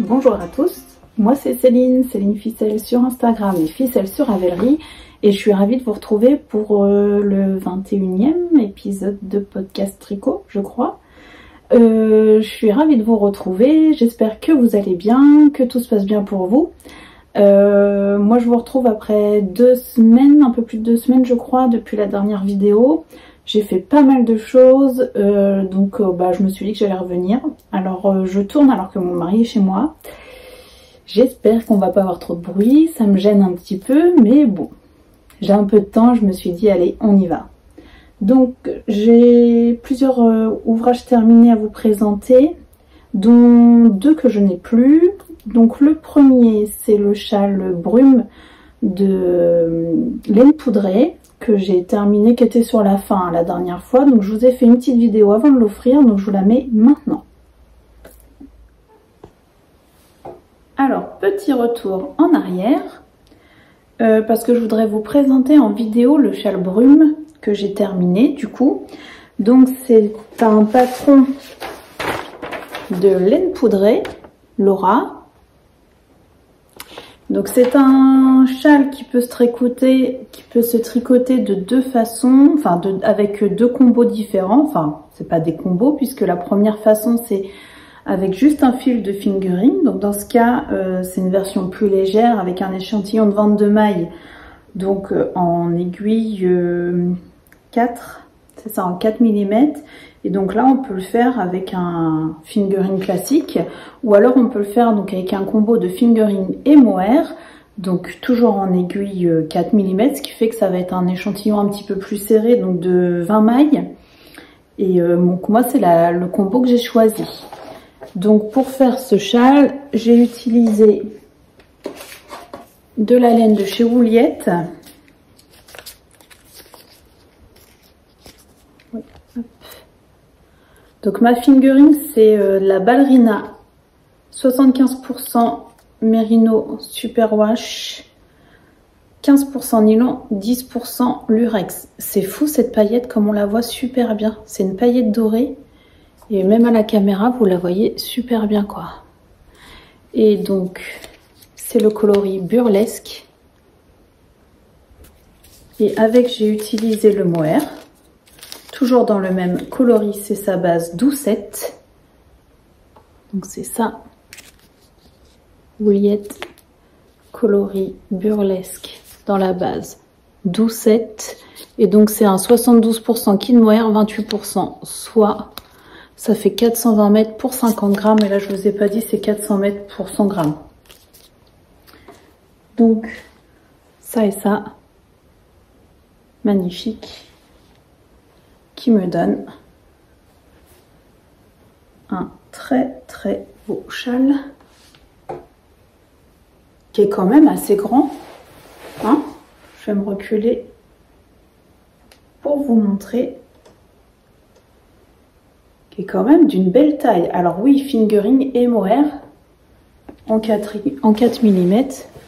bonjour à tous, moi c'est Céline Ficelle sur Instagram et Ficelle sur Ravelry et je suis ravie de vous retrouver pour le 21e épisode de podcast tricot, je crois. Je suis ravie de vous retrouver, j'espère que vous allez bien, que tout se passe bien pour vous. Moi je vous retrouve après 2 semaines, un peu plus de 2 semaines je crois, depuis la dernière vidéo. J'ai fait pas mal de choses, donc je me suis dit que j'allais revenir. Alors je tourne alors que mon mari est chez moi. J'espère qu'on va pas avoir trop de bruit, ça me gêne un petit peu, mais bon. J'ai un peu de temps, je me suis dit allez, on y va. Donc j'ai plusieurs ouvrages terminés à vous présenter, dont 2 que je n'ai plus. Donc le premier, c'est le châle brume de laine poudrée, que j'ai terminé, qui était sur la fin la dernière fois. Donc je vous ai fait une petite vidéo avant de l'offrir, donc je vous la mets maintenant. Alors, petit retour en arrière, parce que je voudrais vous présenter en vidéo le châle brume que j'ai terminé du coup. Donc c'est un patron de laine poudrée, Laura. Donc c'est un châle qui peut se tricoter de 2 façons, enfin avec 2 combos différents. Enfin, c'est pas des combos puisque la première façon c'est avec juste un fil de fingering. Donc dans ce cas, c'est une version plus légère avec un échantillon de 22 mailles. Donc en aiguille 4, c'est ça, en 4 mm. Et donc là, on peut le faire avec un fingering classique, ou alors on peut le faire donc avec un combo de fingering et mohair, donc toujours en aiguille 4 mm, ce qui fait que ça va être un échantillon un petit peu plus serré, donc de 20 mailles. Et donc moi, c'est le combo que j'ai choisi. Donc pour faire ce châle, j'ai utilisé de la laine de chez Wouliette. Donc ma fingering, c'est la ballerina 75% mérino superwash, 15% nylon, 10% lurex. C'est fou cette paillette comme on la voit super bien. C'est une paillette dorée et même à la caméra vous la voyez super bien quoi. Et donc c'est le coloris burlesque. Et avec j'ai utilisé le mohair. Toujours dans le même coloris, c'est sa base doucette. Donc c'est ça. Wouliette coloris burlesque dans la base doucette. Et donc c'est un 72% kid mohair, 28% soie. Ça fait 420 mètres pour 50 grammes. Et là, je vous ai pas dit, c'est 400 mètres pour 100 grammes. Donc, ça et ça. Magnifique. Qui me donne un très très beau châle qui est quand même assez grand, hein. Je vais me reculer pour vous montrer, qui est quand même d'une belle taille. Alors oui, fingering et mohair en 4 mm,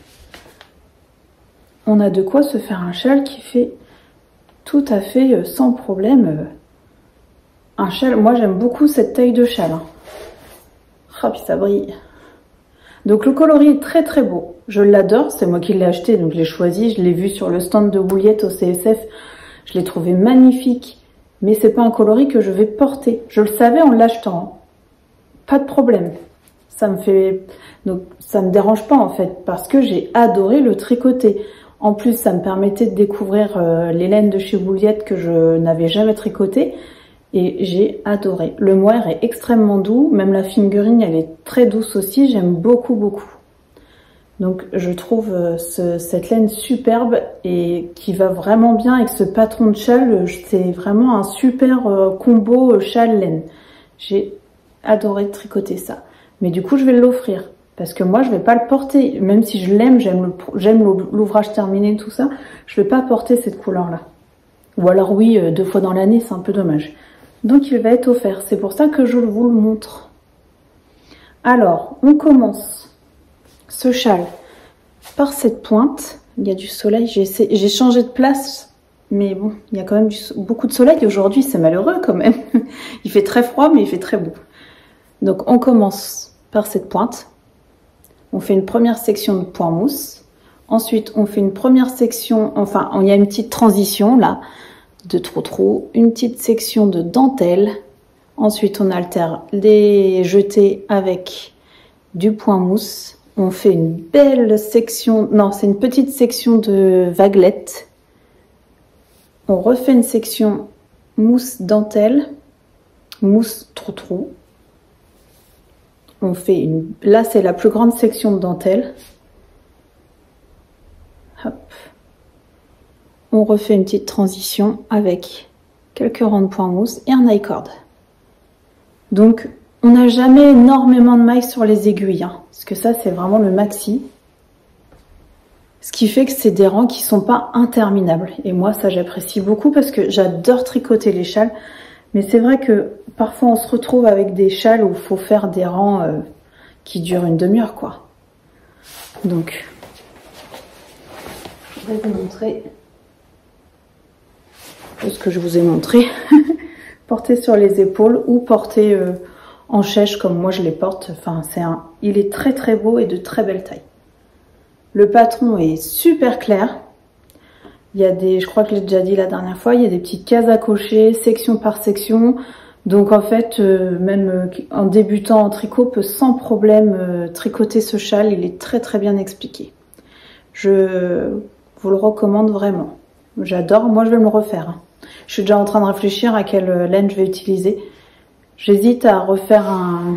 on a de quoi se faire un châle qui fait tout à fait sans problème un châle. Moi j'aime beaucoup cette taille de châle, hein. Oh, puis ça brille. Donc le coloris est très très beau, je l'adore, c'est moi qui l'ai acheté, donc je l'ai choisi, je l'ai vu sur le stand de Wouliette au CSF, je l'ai trouvé magnifique, mais c'est pas un coloris que je vais porter. Je le savais en l'achetant, pas de problème. Ça me dérange pas en fait, parce que j'ai adoré le tricoter. En plus, ça me permettait de découvrir les laines de chez Wouliette que je n'avais jamais tricotées. Et j'ai adoré. Le mohair est extrêmement doux. Même la fingering, elle est très douce aussi. J'aime beaucoup, beaucoup. Donc, je trouve cette laine superbe et qui va vraiment bien avec ce patron de châle. C'est vraiment un super combo châle-laine. J'ai adoré tricoter ça. Mais du coup, je vais l'offrir. Parce que moi, je vais pas le porter. Même si je l'aime, j'aime l'ouvrage terminé, tout ça, je vais pas porter cette couleur-là. Ou alors oui, 2 fois dans l'année, c'est un peu dommage. Donc il va être offert. C'est pour ça que je vous le montre. Alors, on commence ce châle par cette pointe. Il y a du soleil. J'ai changé de place. Mais bon, il y a quand même beaucoup de soleil. Aujourd'hui, c'est malheureux quand même. Il fait très froid, mais il fait très beau. Donc on commence par cette pointe. On fait une première section de point mousse. Ensuite, on fait une première section, enfin, il y a une petite transition là, de trou-trou, une petite section de dentelle. Ensuite, on altère les jetés avec du point mousse. On fait une belle section, non, c'est une petite section de vaguelettes. On refait une section mousse dentelle, mousse trou-trou. On fait une, là c'est la plus grande section de dentelle. Hop. On refait une petite transition avec quelques rangs de point mousse et un high cord. Donc on n'a jamais énormément de mailles sur les aiguilles, hein, parce que ça c'est vraiment le maxi. Ce qui fait que c'est des rangs qui sont pas interminables. Et moi ça j'apprécie beaucoup parce que j'adore tricoter les châles. Mais c'est vrai que parfois on se retrouve avec des châles où il faut faire des rangs qui durent une demi-heure quoi. Donc, je vais vous montrer ce que je vous ai montré. Porter sur les épaules ou porter en chèche comme moi je les porte. Enfin, il est très très beau et de très belle taille. Le patron est super clair. Il y a des, je crois que je l'ai déjà dit la dernière fois, il y a des petites cases à cocher, section par section. Donc en fait, même en débutant en tricot, peut sans problème tricoter ce châle. Il est très très bien expliqué. Je vous le recommande vraiment. J'adore, moi je vais me le refaire. Hein. Je suis déjà en train de réfléchir à quelle laine je vais utiliser. J'hésite à refaire un...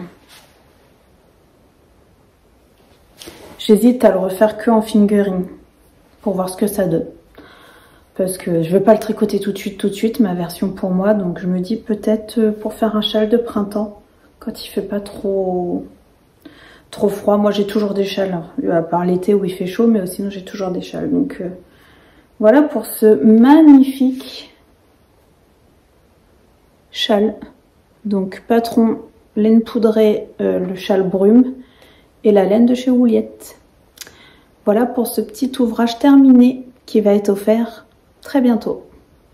J'hésite à le refaire que en fingering pour voir ce que ça donne. Parce que je ne vais pas le tricoter tout de suite, ma version pour moi. Donc je me dis peut-être pour faire un châle de printemps, quand il fait pas trop froid. Moi j'ai toujours des châles, à part l'été où il fait chaud, mais sinon j'ai toujours des châles. Donc voilà pour ce magnifique châle. Donc patron, laine poudrée, le châle brume et la laine de chez Ouliette. Voilà pour ce petit ouvrage terminé qui va être offert très bientôt.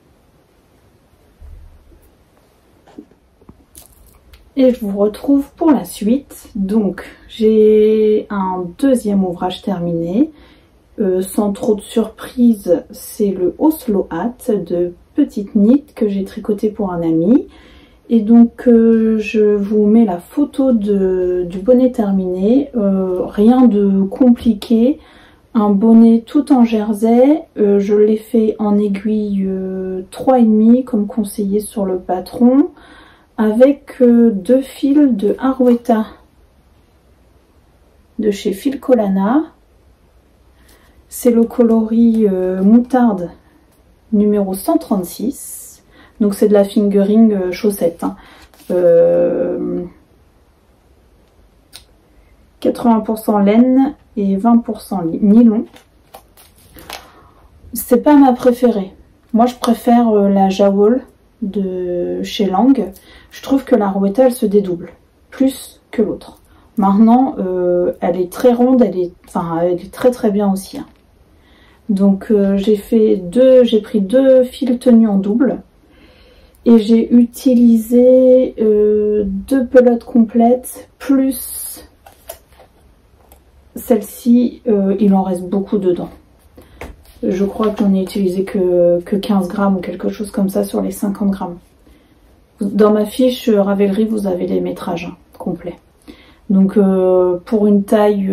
Et je vous retrouve pour la suite. Donc j'ai un deuxième ouvrage terminé. Sans trop de surprise, c'est le Oslo Hat de Petite Knit que j'ai tricoté pour un ami. Et donc je vous mets la photo du bonnet terminé. Rien de compliqué. Un bonnet tout en jersey, je l'ai fait en aiguille 3,5 comme conseillé sur le patron, avec 2 fils de Arouetta de chez Filcolana. C'est le coloris moutarde numéro 136, donc c'est de la fingering chaussette. Hein. 80% laine et 20% nylon. C'est pas ma préférée. Moi je préfère la Jawol de chez Lang. Je trouve que la Arouetta elle se dédouble plus que l'autre. Maintenant elle est très ronde, elle est très très bien aussi. Hein. Donc j'ai pris 2 fils tenus en double et j'ai utilisé 2 pelotes complètes plus celle-ci, il en reste beaucoup dedans. Je crois que j'en ai utilisé que 15 grammes ou quelque chose comme ça sur les 50 grammes. Dans ma fiche Ravelry, vous avez les métrages hein, complets. Donc pour une taille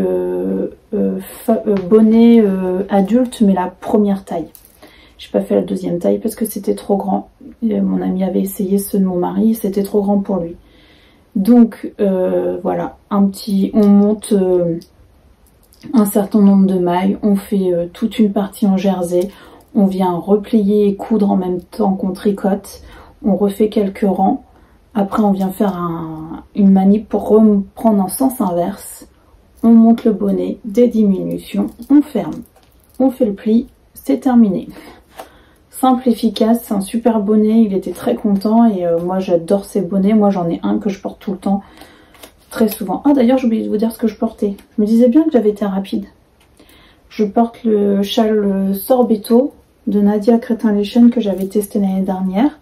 bonnet adulte, mais la première taille. J'ai pas fait la deuxième taille parce que c'était trop grand. Et mon ami avait essayé ceux de mon mari, c'était trop grand pour lui. Donc voilà, on monte... un certain nombre de mailles, on fait toute une partie en jersey, on vient replier et coudre en même temps qu'on tricote, on refait quelques rangs, après on vient faire une manip pour reprendre en sens inverse, on monte le bonnet, des diminutions, on ferme, on fait le pli, c'est terminé. Simple, efficace, c'est un super bonnet, il était très content et moi j'adore ces bonnets, moi j'en ai un que je porte tout le temps. Très souvent. Ah d'ailleurs j'ai oublié de vous dire ce que je portais. Je me disais bien que j'avais été rapide. Je porte le châle Sorbetto de Nadia Crétin-Lechen que j'avais testé l'année dernière.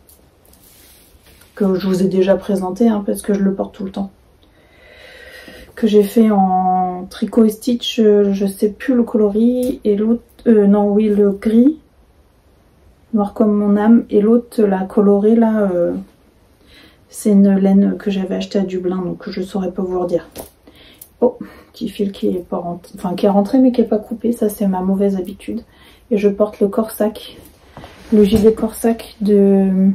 Que je vous ai déjà présenté hein, parce que je le porte tout le temps. que j'ai fait en tricot et stitch, je sais plus le coloris, et l'autre, non oui le gris, noir comme mon âme, et l'autre la colorée là, c'est une laine que j'avais achetée à Dublin, donc je saurais pas vous redire. Oh, petit fil qui est pas rentré, enfin qui est rentré mais qui est pas coupé, ça c'est ma mauvaise habitude. Et je porte le corsac, le gilet corsac de...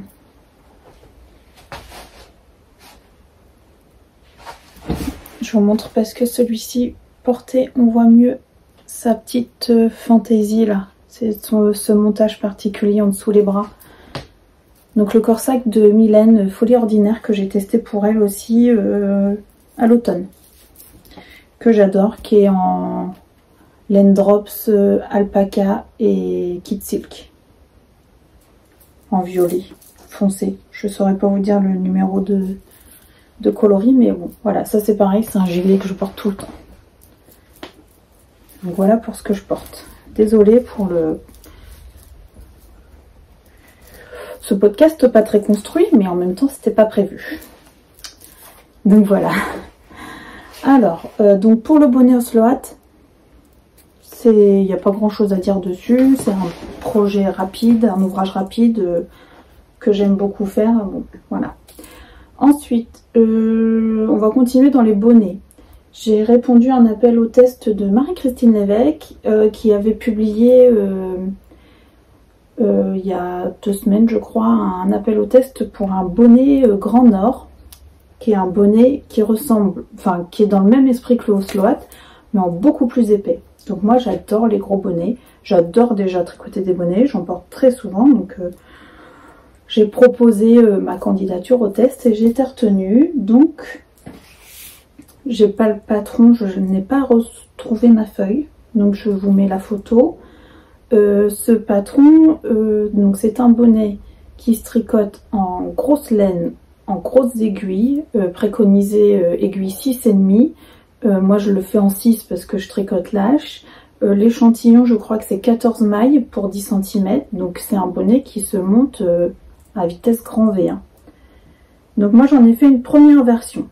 Je vous montre parce que celui-ci, porté, on voit mieux sa petite fantaisie là. C'est ce montage particulier en dessous les bras. Donc le corsac de Mylène, Folie Ordinaire, que j'ai testé pour elle aussi à l'automne. Que j'adore, qui est en laine drops, alpaca et kid silk. En violet foncé. Je saurais pas vous dire le numéro de coloris, mais bon, voilà, ça c'est pareil, c'est un gilet que je porte tout le temps. Donc voilà pour ce que je porte. Désolée pour ce podcast pas très construit, mais en même temps c'était pas prévu. Donc voilà. Alors, donc pour le bonnet Osloat, il n'y a pas grand chose à dire dessus. C'est un projet rapide, un ouvrage rapide que j'aime beaucoup faire. Bon, voilà. Ensuite, on va continuer dans les bonnets. J'ai répondu à un appel au test de Marie-Christine Lévesque qui avait publié il y a 2 semaines, je crois, un appel au test pour un bonnet Grand Nord, qui est un bonnet qui ressemble, enfin qui est dans le même esprit que le Osloat, mais en beaucoup plus épais. Donc moi j'adore les gros bonnets, j'adore déjà tricoter des bonnets, j'en porte très souvent, donc j'ai proposé ma candidature au test et j'ai été retenue. Donc j'ai pas le patron, je n'ai pas retrouvé ma feuille, donc je vous mets la photo. Ce patron, donc c'est un bonnet qui se tricote en grosse laine, en grosses aiguilles, préconisé aiguille 6,5. Moi je le fais en 6 parce que je tricote lâche. L'échantillon, je crois que c'est 14 mailles pour 10 cm, donc c'est un bonnet qui se monte à vitesse grand V. Hein. Donc moi j'en ai fait une première version.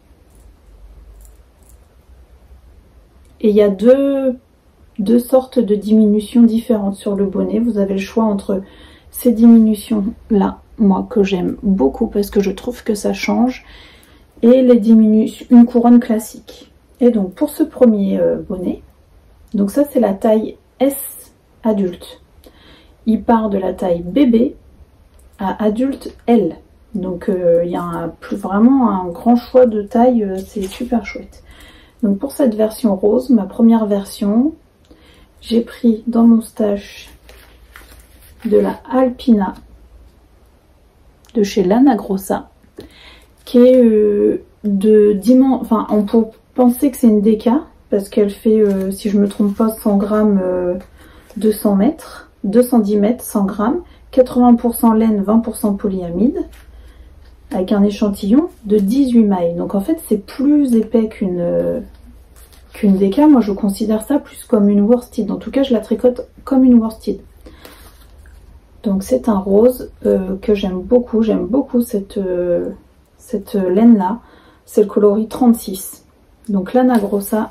Et il y a deux sortes de diminutions différentes sur le bonnet. Vous avez le choix entre ces diminutions là, moi que j'aime beaucoup parce que je trouve que ça change, et les diminutions, une couronne classique. Et donc pour ce premier bonnet, donc ça c'est la taille S adulte. Il part de la taille bébé à adulte L. Donc il y a vraiment un grand choix de taille, c'est super chouette. Donc pour cette version rose, ma première version, j'ai pris dans mon stash de la Alpina de chez Lana Grossa, qui est de dimension, enfin on peut penser que c'est une déca parce qu'elle fait, si je me trompe pas, 100 grammes, 200 mètres, 210 mètres, 100 grammes, 80% laine, 20% polyamide, avec un échantillon de 18 mailles. Donc en fait c'est plus épais qu'une déca. Moi je considère ça plus comme une worsted. En tout cas je la tricote comme une worsted. Donc c'est un rose que j'aime beaucoup. J'aime beaucoup cette laine là. C'est le coloris 36. Donc Lana Grossa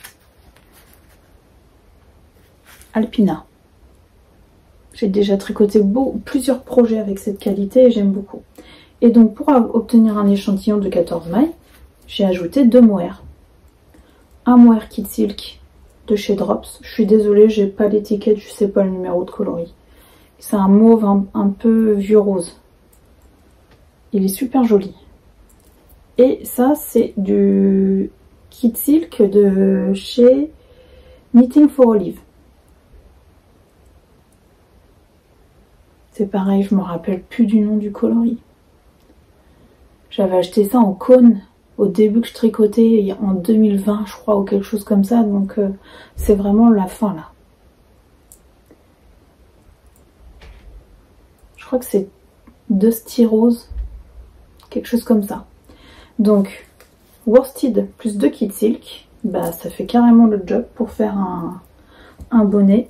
Alpina. J'ai déjà tricoté plusieurs projets avec cette qualité et j'aime beaucoup. Et donc pour obtenir un échantillon de 14 mailles, j'ai ajouté 2 mohair. Un mohair Kid Silk de chez Drops. Je suis désolée, j'ai pas l'étiquette, je sais pas le numéro de coloris. C'est un mauve un peu vieux rose. Il est super joli. Et ça c'est du Kid Silk de chez Knitting for Olive. C'est pareil, je me rappelle plus du nom du coloris. J'avais acheté ça en cône au début que je tricotais, en 2020 je crois, ou quelque chose comme ça, donc c'est vraiment la fin là. Je crois que c'est Dusty Rose, quelque chose comme ça. Donc worsted plus 2 Kid Silk, bah ça fait carrément le job pour faire un bonnet.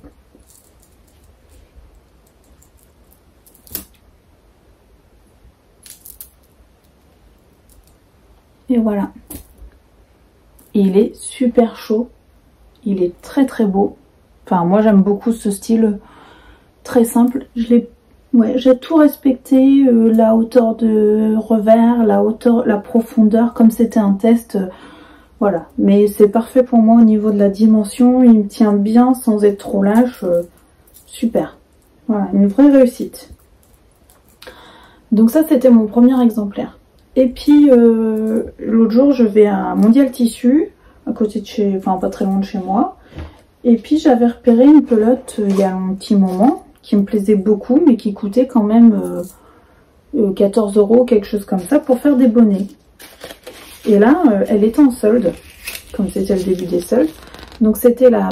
Et voilà. et il est super chaud. Il est très très beau. Enfin, moi j'aime beaucoup ce style très simple. J'ai tout respecté, la hauteur de revers, la profondeur, comme c'était un test. Voilà, mais c'est parfait pour moi au niveau de la dimension. Il me tient bien sans être trop lâche. Super. Voilà, une vraie réussite. Donc ça, c'était mon premier exemplaire. Et puis, l'autre jour, je vais à Mondial Tissu, à côté de chez... Enfin, pas très loin de chez moi. Et puis, j'avais repéré une pelote il y a un petit moment, qui me plaisait beaucoup, mais qui coûtait quand même 14 €, quelque chose comme ça, pour faire des bonnets. Et là, elle était en solde, comme c'était le début des soldes. Donc, c'était la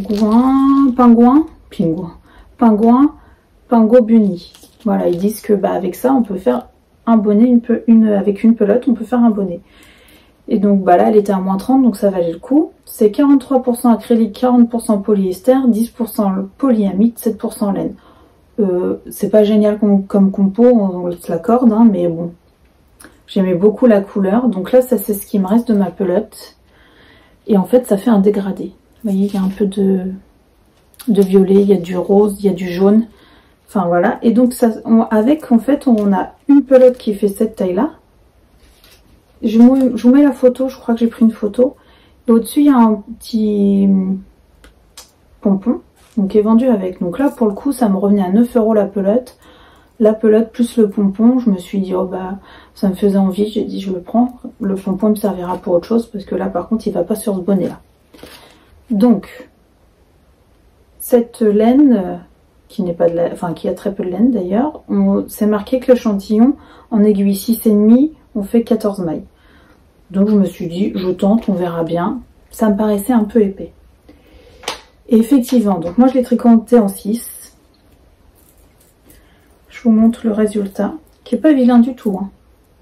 Pingo Bunny. Voilà, ils disent que avec ça, on peut faire un bonnet, avec une pelote, on peut faire un bonnet. Et donc là, elle était à -30, donc ça valait le coup. C'est 43% acrylique, 40% polyester, 10% polyamide, 7% laine. C'est pas génial comme compo, on se l'accorde, hein, mais bon. J'aimais beaucoup la couleur. Donc là, ça c'est ce qui me reste de ma pelote. Et en fait, ça fait un dégradé. Vous voyez, il y a un peu de violet, il y a du rose, il y a du jaune. Enfin voilà, et donc ça, en fait, on a une pelote qui fait cette taille-là. Je vous mets la photo, je crois que j'ai pris une photo. Et au-dessus, il y a un petit pompon, donc qui est vendu avec. Donc là, pour le coup, ça me revenait à 9 € la pelote. La pelote plus le pompon, je me suis dit, oh bah, ça me faisait envie. J'ai dit, je le prends. Le pompon me servira pour autre chose, parce que là, par contre, il va pas sur ce bonnet-là. Donc, cette laine... qui n'est pas de la, enfin qui a très peu de laine d'ailleurs, c'est marqué que l'échantillon en aiguille 6,5 on fait 14 mailles. Donc je me suis dit, je tente, on verra bien. Ça me paraissait un peu épais. Et effectivement, donc moi je l'ai tricoté en 6. Je vous montre le résultat, qui est pas vilain du tout. Hein.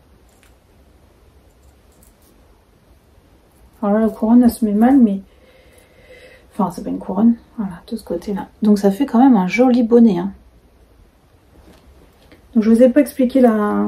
Alors là, la couronne, elle se met mal, mais... Enfin, c'est pas une couronne. Voilà, de ce côté-là. Donc ça fait quand même un joli bonnet. Hein. Donc je vous ai pas expliqué la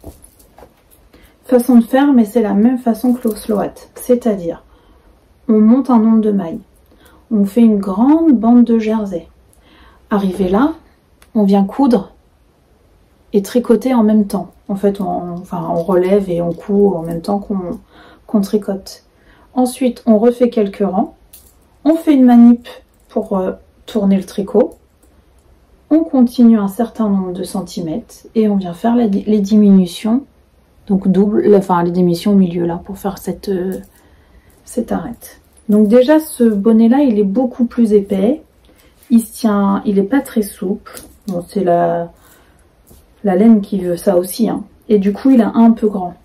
façon de faire, mais c'est la même façon que l'Osloat. C'est-à-dire, on monte un nombre de mailles. On fait une grande bande de jersey. Arrivé là, on vient coudre et tricoter en même temps. En fait, on relève et on coud en même temps qu'on tricote. Ensuite, on refait quelques rangs. On fait une manip pour tourner le tricot. On continue un certain nombre de centimètres et on vient faire les diminutions. Donc double, les diminutions au milieu là pour faire cette arête. Donc déjà ce bonnet là il est beaucoup plus épais. Il se tient, il est pas très souple. Bon c'est la laine qui veut ça aussi. Hein. Et du coup il est un peu grand.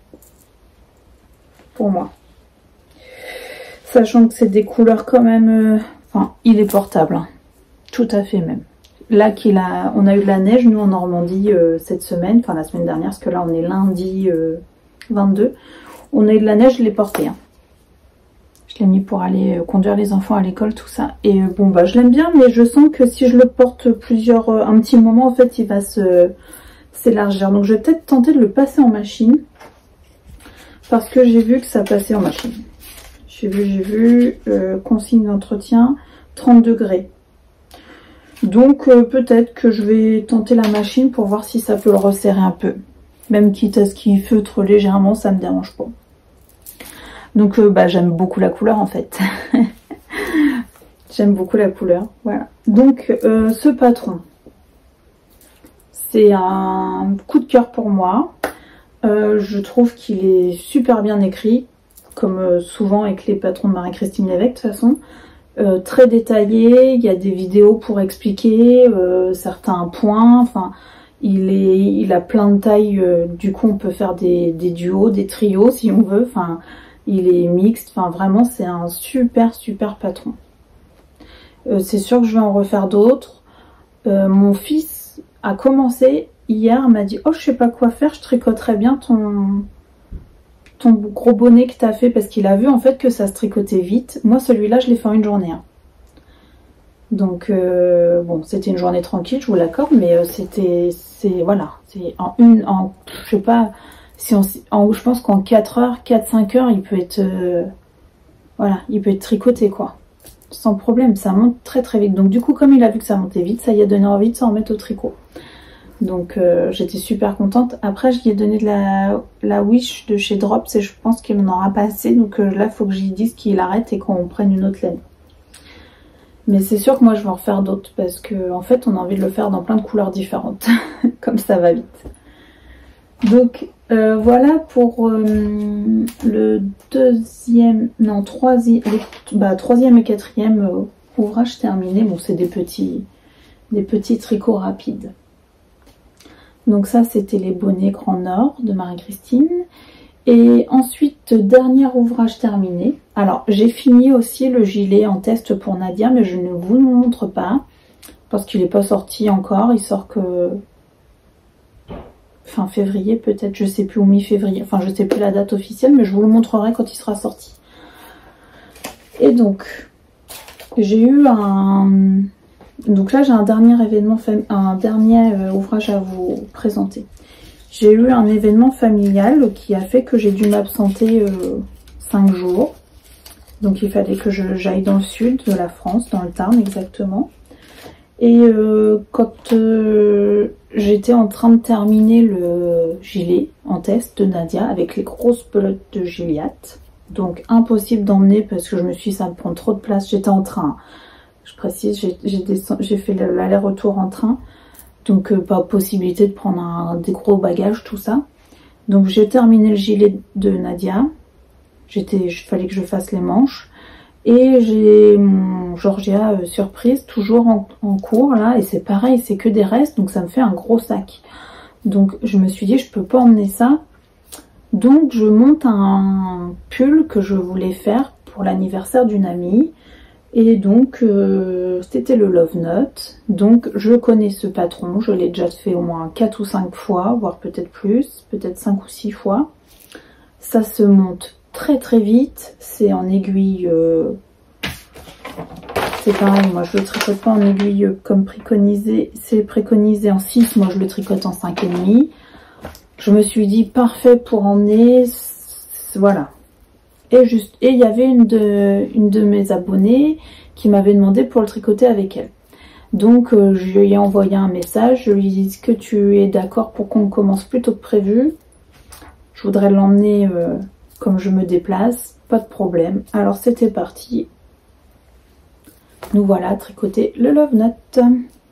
Pour moi. Sachant que c'est des couleurs quand même... il est portable. Hein. Tout à fait même. Là, on a eu de la neige, nous, en Normandie, cette semaine. Enfin, la semaine dernière, parce que là, on est lundi 22. On a eu de la neige, je l'ai porté. Hein. Je l'ai mis pour aller conduire les enfants à l'école, tout ça. Et bon, bah, je l'aime bien, mais je sens que si je le porte un petit moment, en fait, il va s'élargir. Donc, je vais peut-être tenter de le passer en machine. Parce que j'ai vu que ça passait en machine. J'ai vu, consigne d'entretien, 30 degrés. Donc peut-être que je vais tenter la machine pour voir si ça peut le resserrer un peu. Même quitte à ce qu'il feutre légèrement, ça me dérange pas. Donc j'aime beaucoup la couleur en fait. J'aime beaucoup la couleur, voilà. Donc ce patron, c'est un coup de cœur pour moi. Je trouve qu'il est super bien écrit. Comme souvent avec les patrons de Marie-Christine Lévesque de toute façon, très détaillé, il y a des vidéos pour expliquer certains points, enfin il a plein de tailles, du coup on peut faire des duos, des trios si on veut, enfin il est mixte, enfin vraiment c'est un super patron. C'est sûr que je vais en refaire d'autres. Mon fils a commencé hier, m'a dit oh je sais pas quoi faire, je tricoterais bien ton gros bonnet que tu as fait, parce qu'il a vu en fait que ça se tricotait vite. Moi celui-là je l'ai fait en une journée. Hein. Donc bon c'était une journée tranquille, je vous l'accorde, mais voilà, c'est je sais pas, si je pense qu'en 4 heures, 4-5 heures il peut être Voilà, il peut être tricoté quoi. Sans problème, ça monte très très vite. Donc du coup, comme il a vu que ça montait vite, ça y a donné envie de s'en remettre au tricot. Donc j'étais super contente. Après, je lui ai donné de la Wish de chez Drops et je pense qu'il n'en aura pas assez. Donc là, il faut que je lui dise qu'il arrête et qu'on prenne une autre laine. Mais c'est sûr que moi, je vais en refaire d'autres parce que en fait, on a envie de le faire dans plein de couleurs différentes. Comme ça va vite. Donc voilà pour le troisième et quatrième ouvrage terminé. Bon, c'est des petits tricots rapides. Donc ça, c'était les bonnets Grand Nord de Marie-Christine. Et ensuite, dernier ouvrage terminé. Alors, j'ai fini aussi le gilet en test pour Nadia, mais je ne vous le montre pas parce qu'il n'est pas sorti encore. Il sort que fin février peut-être, je sais plus, ou mi-février. Enfin, je sais plus la date officielle, mais je vous le montrerai quand il sera sorti. Et donc, j'ai eu un... Donc là, j'ai un dernier événement, un dernier ouvrage à vous présenter. J'ai eu un événement familial qui a fait que j'ai dû m'absenter 5 jours. Donc il fallait que j'aille dans le sud de la France, dans le Tarn exactement. Et quand j'étais en train de terminer le gilet en test de Nadia avec les grosses pelotes de Gilliatt, donc impossible d'emmener parce que je me suis dit ça me prend trop de place, j'étais en train. Je précise, j'ai fait l'aller-retour en train, donc pas possibilité de prendre des gros bagages, tout ça. Donc j'ai terminé le gilet de Nadia, il fallait que je fasse les manches. Et j'ai mon Georgia surprise, toujours en cours là, et c'est pareil, c'est que des restes, donc ça me fait un gros sac. Donc je me suis dit, je peux pas emmener ça. Donc je monte un pull que je voulais faire pour l'anniversaire d'une amie. Et donc c'était le Love Note. Donc je connais ce patron, je l'ai déjà fait au moins 4 ou 5 fois, voire peut-être plus, peut-être 5 ou 6 fois. Ça se monte très très vite, c'est en aiguille, c'est pareil, moi je le tricote pas en aiguille comme préconisé, c'est préconisé en 6, moi je le tricote en 5,5. Je me suis dit parfait pour emmener, voilà. Et il y avait une de mes abonnées qui m'avait demandé pour le tricoter avec elle. Donc je lui ai envoyé un message, je lui ai dit, est-ce que tu es d'accord pour qu'on commence plus tôt que prévu? Je voudrais l'emmener comme je me déplace, pas de problème. Alors c'était parti. Nous voilà tricoter le Love Note.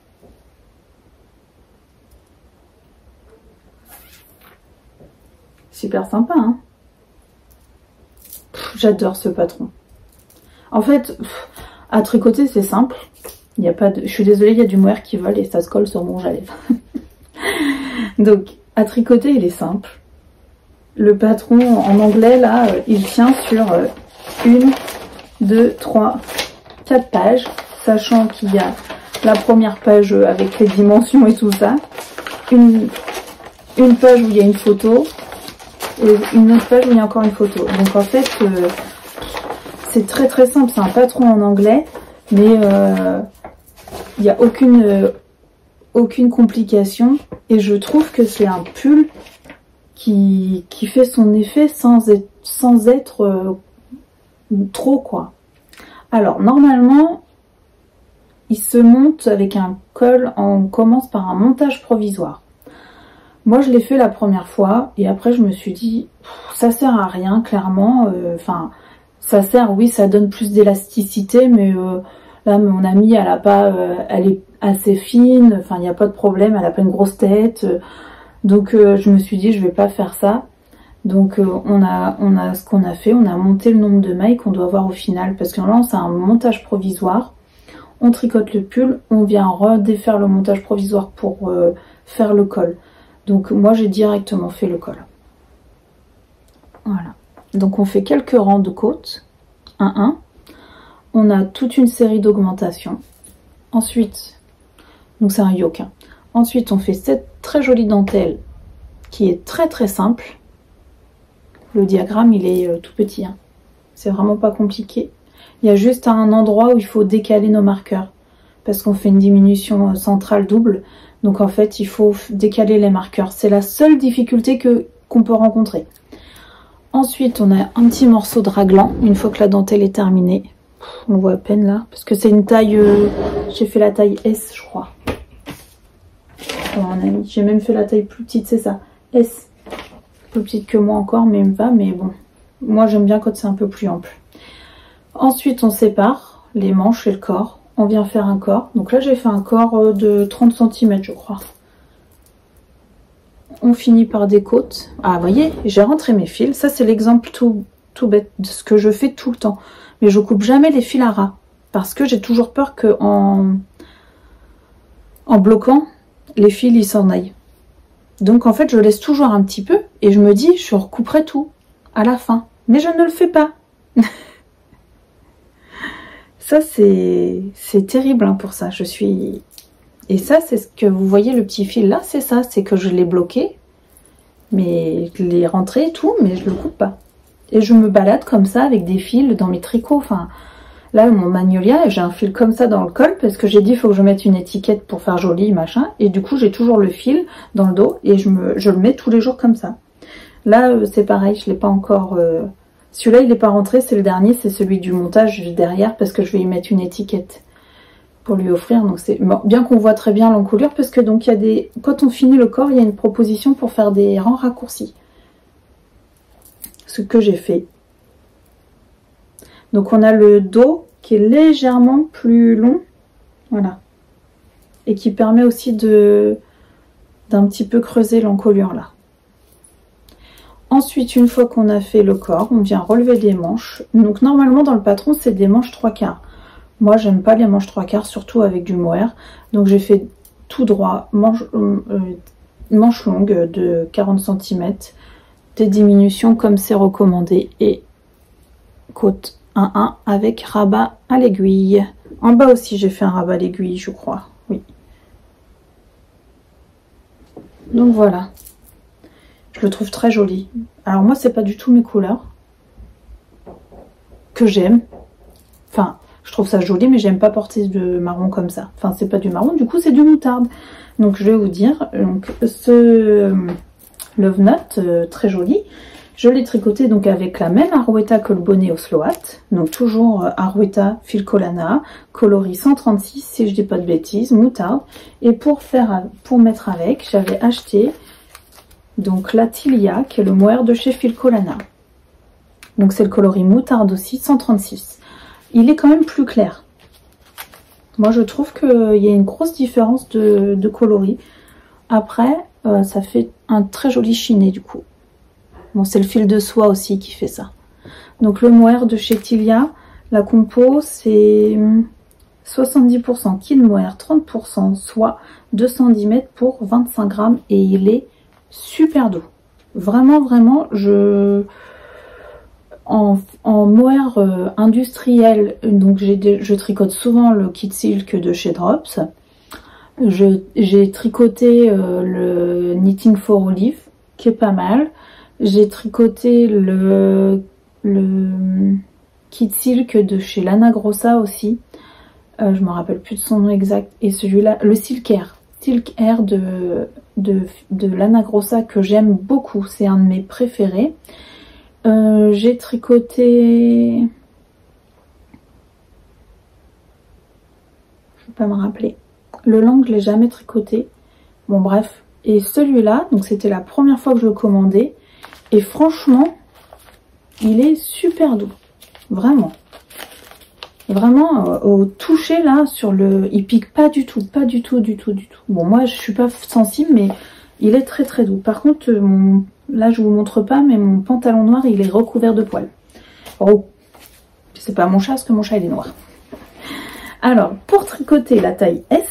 Super sympa, hein? J'adore ce patron. En fait, à tricoter c'est simple. Il n'y a pas de... Je suis désolée, il y a du mohair qui vole et ça se colle sur mon rouge à lèvres. Donc, à tricoter, il est simple. Le patron en anglais, là, il tient sur 1, 2, 3, 4 pages, sachant qu'il y a la première page avec les dimensions et tout ça, une page où il y a une photo, et une autre page où il y a encore une photo. Donc en fait, c'est très très simple, c'est un patron en anglais, mais il n'y a aucune complication, et je trouve que c'est un pull qui fait son effet sans être trop quoi. Alors normalement il se monte avec un col, on commence par un montage provisoire. Moi je l'ai fait la première fois et après je me suis dit ça sert à rien clairement, enfin ça sert, oui ça donne plus d'élasticité, mais là mon amie elle a pas, elle est assez fine, enfin il n'y a pas de problème, elle a pas une grosse tête. Donc je me suis dit je vais pas faire ça. Donc on a ce qu'on a fait, on a monté le nombre de mailles qu'on doit avoir au final, parce que là c'est un montage provisoire. On tricote le pull, on vient redéfaire le montage provisoire pour faire le col. Donc moi j'ai directement fait le col. Voilà. Donc on fait quelques rangs de côte, 1-1. On a toute une série d'augmentations. Ensuite, donc c'est un yoke, hein. Ensuite, on fait cette très jolie dentelle qui est très très simple. Le diagramme, il est tout petit, hein. C'est vraiment pas compliqué. Il y a juste un endroit où il faut décaler nos marqueurs parce qu'on fait une diminution centrale double. Donc en fait, il faut décaler les marqueurs. C'est la seule difficulté qu'on peut rencontrer. Ensuite, on a un petit morceau de raglan, une fois que la dentelle est terminée. On le voit à peine là, parce que c'est une taille, j'ai fait la taille S, je crois. J'ai même fait la taille plus petite, c'est ça, S. Plus petite que moi encore, mais il me va, mais bon. Moi, j'aime bien quand c'est un peu plus ample. Ensuite, on sépare les manches et le corps. On vient faire un corps. Donc là, j'ai fait un corps de 30 cm, je crois. On finit par des côtes. Ah, vous voyez, j'ai rentré mes fils. Ça, c'est l'exemple tout bête de ce que je fais tout le temps. Mais je coupe jamais les fils à ras. Parce que j'ai toujours peur que en bloquant, les fils, ils s'en aillent. Donc, en fait, je laisse toujours un petit peu. Et je me dis, je recouperai tout à la fin. Mais je ne le fais pas. Ça, c'est terrible hein, pour ça. Et ça, c'est ce que vous voyez, le petit fil là, c'est ça. C'est que je l'ai bloqué, mais je l'ai rentré et tout, mais je le coupe pas. Et je me balade comme ça avec des fils dans mes tricots. Enfin, là, mon Magnolia, j'ai un fil comme ça dans le col parce que j'ai dit, il faut que je mette une étiquette pour faire joli, machin. Et du coup, j'ai toujours le fil dans le dos et je le mets tous les jours comme ça. Là, c'est pareil, je l'ai pas encore... Celui-là, il n'est pas rentré, c'est le dernier, c'est celui du montage derrière parce que je vais y mettre une étiquette pour lui offrir. Donc c'est bien qu'on voit très bien l'encolure parce que donc il y a des... Quand on finit le corps, il y a une proposition pour faire des rangs raccourcis. Ce que j'ai fait. Donc on a le dos qui est légèrement plus long. Voilà. Et qui permet aussi d'un petit peu creuser l'encolure là. Ensuite, une fois qu'on a fait le corps, on vient relever des manches. Donc normalement dans le patron, c'est des manches 3/4. Moi, j'aime pas les manches 3/4, surtout avec du mohair. Donc j'ai fait tout droit, manche longue de 40 cm, des diminutions comme c'est recommandé et côte 1-1 avec rabat à l'aiguille. En bas aussi, j'ai fait un rabat à l'aiguille, je crois. Oui. Donc voilà. Je le trouve très joli. Alors moi, c'est pas du tout mes couleurs que j'aime. Enfin, je trouve ça joli, mais j'aime pas porter de marron comme ça. Enfin, c'est pas du marron, du coup, c'est du moutarde. Donc, je vais vous dire, donc, ce Love Note, très joli. Je l'ai tricoté donc avec la même Arouetta que le bonnet Oslo Hat. Donc, toujours Arouetta fil Collana, coloris 136, si je dis pas de bêtises, moutarde. Et pour mettre avec, j'avais acheté donc la Tilia, qui est le mohair de chez Fil Collana. Donc c'est le coloris moutarde aussi, 136. Il est quand même plus clair. Moi je trouve qu'il y a une grosse différence de coloris. Après, ça fait un très joli chiné du coup. Bon, c'est le fil de soie aussi qui fait ça. Donc le mohair de chez Tilia, la compo c'est 70% kid mohair, 30% soie, 210 mètres pour 25 grammes et il est super doux. Vraiment, vraiment, en mohair industriel, donc je tricote souvent le kit silk de chez Drops. J'ai tricoté le Knitting for Olive, qui est pas mal. J'ai tricoté le kit silk de chez Lana Grossa aussi. Je me rappelle plus de son nom exact. Et celui-là, le Silk Air. Silk Air de Lana Grossa que j'aime beaucoup, c'est un de mes préférés. J'ai tricoté, je ne vais pas me rappeler, le Lang je l'ai jamais tricoté, bon bref, et celui-là, donc c'était la première fois que je le commandais, et franchement il est super doux, vraiment. Vraiment, au toucher là, il pique pas du tout, pas du tout, du tout, du tout. Bon, moi je suis pas sensible, mais il est très très doux. Par contre, là je vous montre pas, mais mon pantalon noir il est recouvert de poils. Oh, c'est pas mon chat, parce que mon chat il est noir. Alors, pour tricoter la taille S,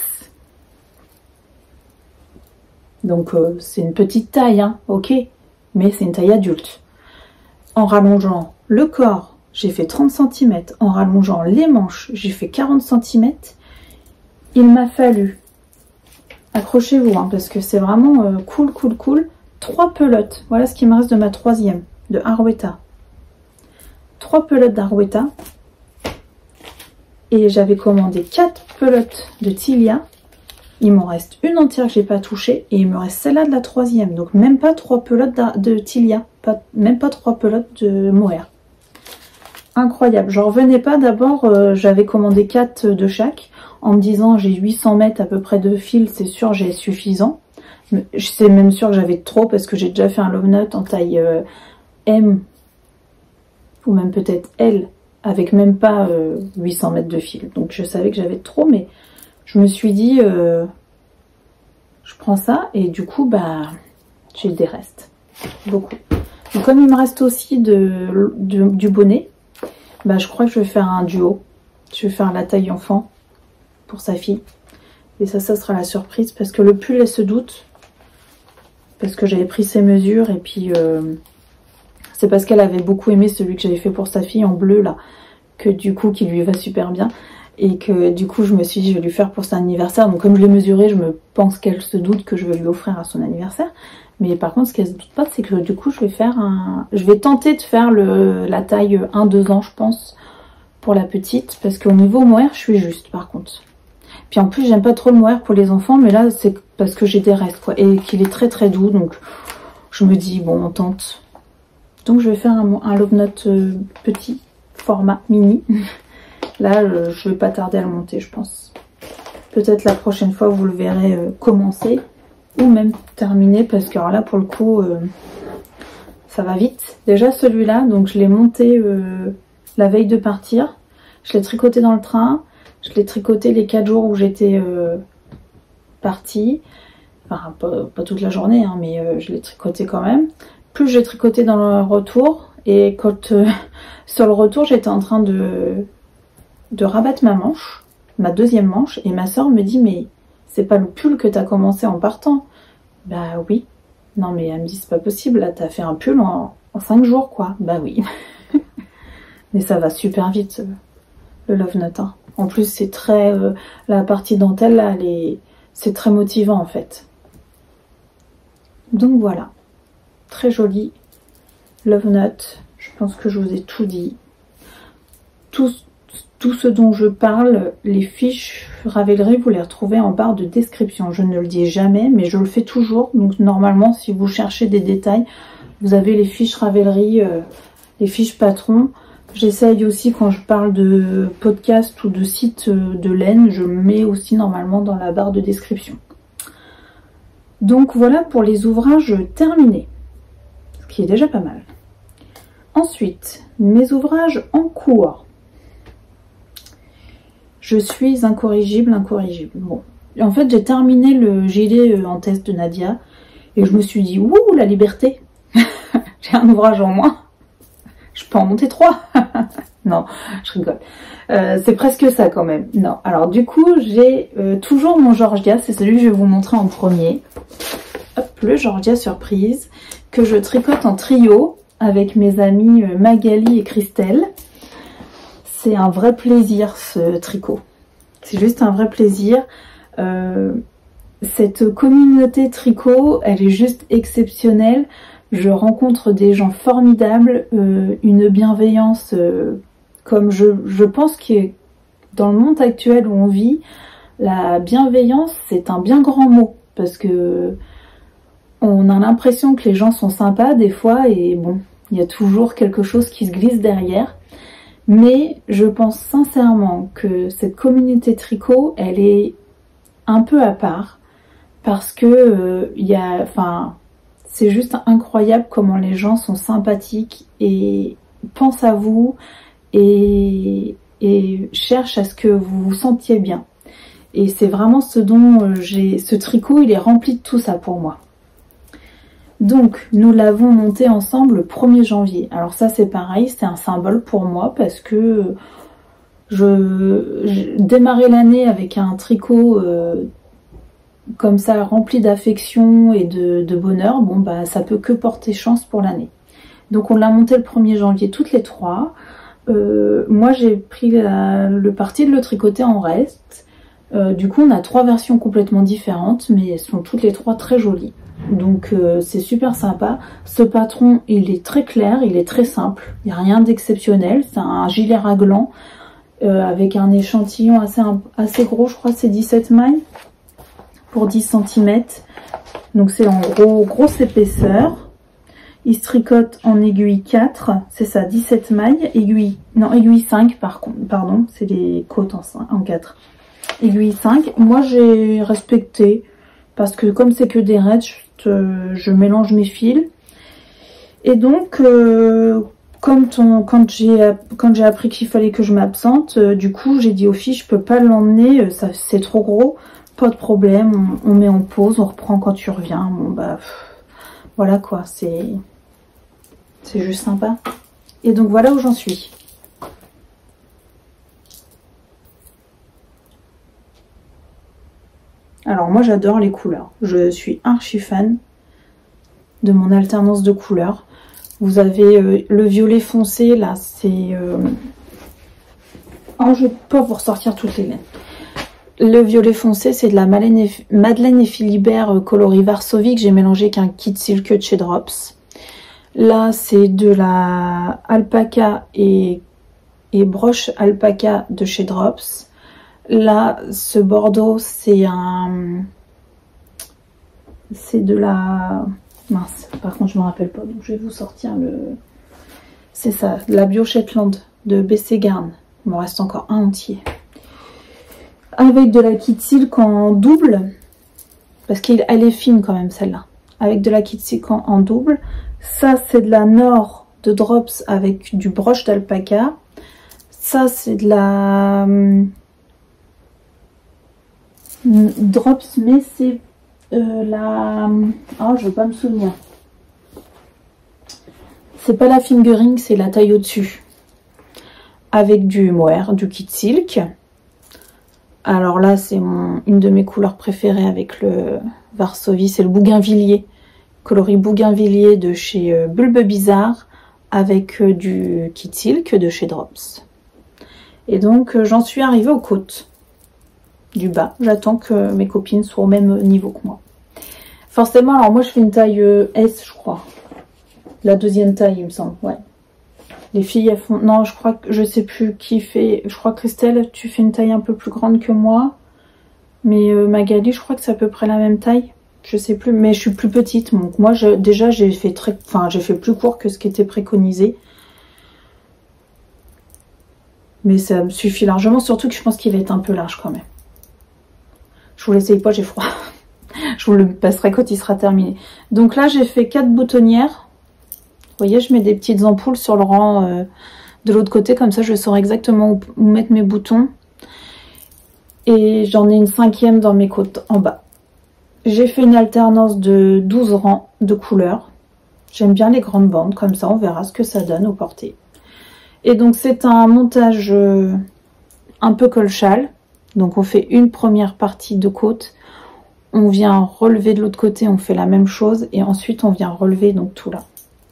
donc c'est une petite taille, hein, ok, mais c'est une taille adulte. En rallongeant le corps, j'ai fait 30 cm, en rallongeant les manches, j'ai fait 40 cm. Il m'a fallu, accrochez-vous, hein, parce que c'est vraiment cool, 3 pelotes. Voilà ce qui me reste de ma troisième, de Arouetta. 3 pelotes d'Arouetta. Et j'avais commandé 4 pelotes de Tilia. Il m'en reste une entière que j'ai pas touchée et il me reste celle-là de la 3e. Donc même pas 3 pelotes de Tilia, même pas 3 pelotes de mohair. Incroyable, j'en revenais pas. D'abord j'avais commandé 4 de chaque en me disant j'ai 800 mètres à peu près de fil, c'est sûr j'ai suffisant. C'est même sûr que j'avais trop parce que j'ai déjà fait un love nut en taille M ou même peut-être L avec même pas 800 mètres de fil. Donc je savais que j'avais trop, mais je me suis dit je prends ça et du coup bah j'ai des restes, beaucoup. Donc comme il me reste aussi du bonnet, bah je crois que je vais faire un duo. Je vais faire la taille enfant pour sa fille. Et ça sera la surprise parce que le pull elle se doute. Parce que j'avais pris ses mesures et puis c'est parce qu'elle avait beaucoup aimé celui que j'avais fait pour sa fille en bleu là. Que du coup qui lui va super bien. Et que du coup je me suis dit je vais lui faire pour son anniversaire. Donc comme je l'ai mesuré, je me pense qu'elle se doute que je vais lui offrir à son anniversaire. Mais par contre ce qu'elle se doute pas c'est que du coup je vais tenter de faire la taille 1-2 ans je pense. Pour la petite, parce qu'au niveau mohair, je suis juste par contre. Puis en plus, j'aime pas trop le mohair pour les enfants, mais là, c'est parce que j'ai des restes, quoi. Et qu'il est très très doux, donc je me dis, bon, on tente. Donc je vais faire un love nut petit, format mini. Là, je vais pas tarder à le monter, je pense. Peut-être la prochaine fois, vous le verrez commencer, ou même terminer, parce que alors là, pour le coup, ça va vite. Déjà, celui-là, donc je l'ai monté la veille de partir. Je l'ai tricoté dans le train. Je l'ai tricoté les 4 jours où j'étais partie. Enfin, pas toute la journée, hein, mais je l'ai tricoté quand même. Plus j'ai tricoté dans le retour. Et quand sur le retour, j'étais en train de rabattre ma manche, ma deuxième manche. Et ma soeur me dit, mais c'est pas le pull que t'as commencé en partant? Bah oui. Non mais elle me dit, c'est pas possible, là t'as fait un pull en 5 jours quoi. Bah oui. Mais ça va super vite, le love nut. Hein. En plus, c'est très... la partie dentelle, là, c'est très motivant, en fait. Donc, voilà. Très joli love nut. Je pense que je vous ai tout dit. Tout ce dont je parle, les fiches Ravelry, vous les retrouvez en barre de description. Je ne le dis jamais, mais je le fais toujours. Donc, normalement, si vous cherchez des détails, vous avez les fiches Ravelry, les fiches patron. J'essaye aussi quand je parle de podcast ou de site de laine, je le mets aussi normalement dans la barre de description. Donc voilà pour les ouvrages terminés, ce qui est déjà pas mal. Ensuite, mes ouvrages en cours. Je suis incorrigible. Bon, en fait j'ai terminé le gilet en test de Nadia et je me suis dit, ouh la liberté, j'ai un ouvrage en moins. Je peux en monter 3. Non, je rigole. C'est presque ça quand même. Non, alors du coup, j'ai toujours mon Georgia. C'est celui que je vais vous montrer en premier. Hop, le Georgia Surprise. Que je tricote en trio avec mes amies Magali et Christelle. C'est un vrai plaisir ce tricot. C'est juste un vrai plaisir. Cette communauté tricot, elle est juste exceptionnelle. Je rencontre des gens formidables, une bienveillance comme je pense que dans le monde actuel où on vit, la bienveillance c'est un bien grand mot parce que on a l'impression que les gens sont sympas des fois et bon, il y a toujours quelque chose qui se glisse derrière. Mais je pense sincèrement que cette communauté tricot, elle est un peu à part parce que c'est juste incroyable comment les gens sont sympathiques et pensent à vous et cherchent à ce que vous vous sentiez bien. Et c'est vraiment ce dont ce tricot, il est rempli de tout ça pour moi. Donc, nous l'avons monté ensemble le 1er janvier. Alors ça, c'est pareil, c'est un symbole pour moi parce que je démarrais l'année avec un tricot comme ça, rempli d'affection et de bonheur. Bon, bah, ça peut que porter chance pour l'année. Donc, on l'a monté le 1er janvier toutes les 3. Moi, j'ai pris le parti de le tricoter en reste. Du coup, on a 3 versions complètement différentes, mais elles sont toutes les 3 très jolies. Donc c'est super sympa. Ce patron, il est très clair, il est très simple, il n'y a rien d'exceptionnel. C'est un gilet raglan avec un échantillon assez gros, je crois c'est 17 mailles. pour 10 cm. Donc c'est en grosse épaisseur. Il se tricote en aiguille 4, c'est ça, 17 mailles, aiguille 5 par contre, pardon, c'est les côtes en 4. Aiguille 5, moi j'ai respecté, parce que comme c'est que des raids, je mélange mes fils. Et donc, quand j'ai appris qu'il fallait que je m'absente, du coup j'ai dit aux filles, je peux pas l'emmener, c'est trop gros, pas de problème, on met en pause, on reprend quand tu reviens. Bon bah, voilà quoi, c'est juste sympa. Et donc voilà où j'en suis. Alors moi j'adore les couleurs. Je suis archi fan de mon alternance de couleurs. Vous avez le violet foncé là, c'est... Oh, je vais pas vous ressortir toutes les laines. Le violet foncé, c'est de la Madeleine et Philibert coloris Varsovie que j'ai mélangé avec un kit silk de chez Drops. Là, c'est de la alpaca et broche alpaca de chez Drops. Là, ce bordeaux, c'est de la... Mince, par contre, je me rappelle pas, donc je vais vous sortir le... C'est ça, la Bio Shetland de BC Garn. Il m'en reste encore un entier. Avec de la kit silk en double, parce qu'elle est fine quand même celle-là. Avec de la kit silk en double. Ça, c'est de la Nord de Drops avec du broche d'alpaca. Ça, c'est de la Drops, mais c'est la... Oh, je veux pas me souvenir. C'est pas la fingering, c'est la taille au-dessus. Avec du mohair, du kit silk. Alors là, c'est une de mes couleurs préférées avec le Varsovie, c'est le bougainvillier. Coloris bougainvillier de chez Bulbe Bizarre avec du kit silk de chez Drops. Et donc j'en suis arrivée aux côtes du bas. J'attends que mes copines soient au même niveau que moi. Forcément, alors moi je fais une taille S, je crois. La deuxième taille, il me semble, ouais. Les filles, elles font... Non, je crois que... Je sais plus qui fait... Je crois que Christelle, tu fais une taille un peu plus grande que moi. Mais Magali, je crois que c'est à peu près la même taille. Je sais plus, mais je suis plus petite. Donc moi, déjà, j'ai fait plus court que ce qui était préconisé. Mais ça me suffit largement, surtout que je pense qu'il va être un peu large quand même. Je vous l'essaye pas, j'ai froid. Je vous le passerai quand il sera terminé. Donc là, j'ai fait 4 boutonnières. Vous voyez, je mets des petites ampoules sur le rang de l'autre côté. Comme ça, je saurai exactement où mettre mes boutons. Et j'en ai une 5e dans mes côtes en bas. J'ai fait une alternance de 12 rangs de couleurs. J'aime bien les grandes bandes, comme ça on verra ce que ça donne au porté. Et donc c'est un montage un peu col-châle. Donc on fait une première partie de côte. On vient relever de l'autre côté, on fait la même chose. Et ensuite on vient relever donc tout là.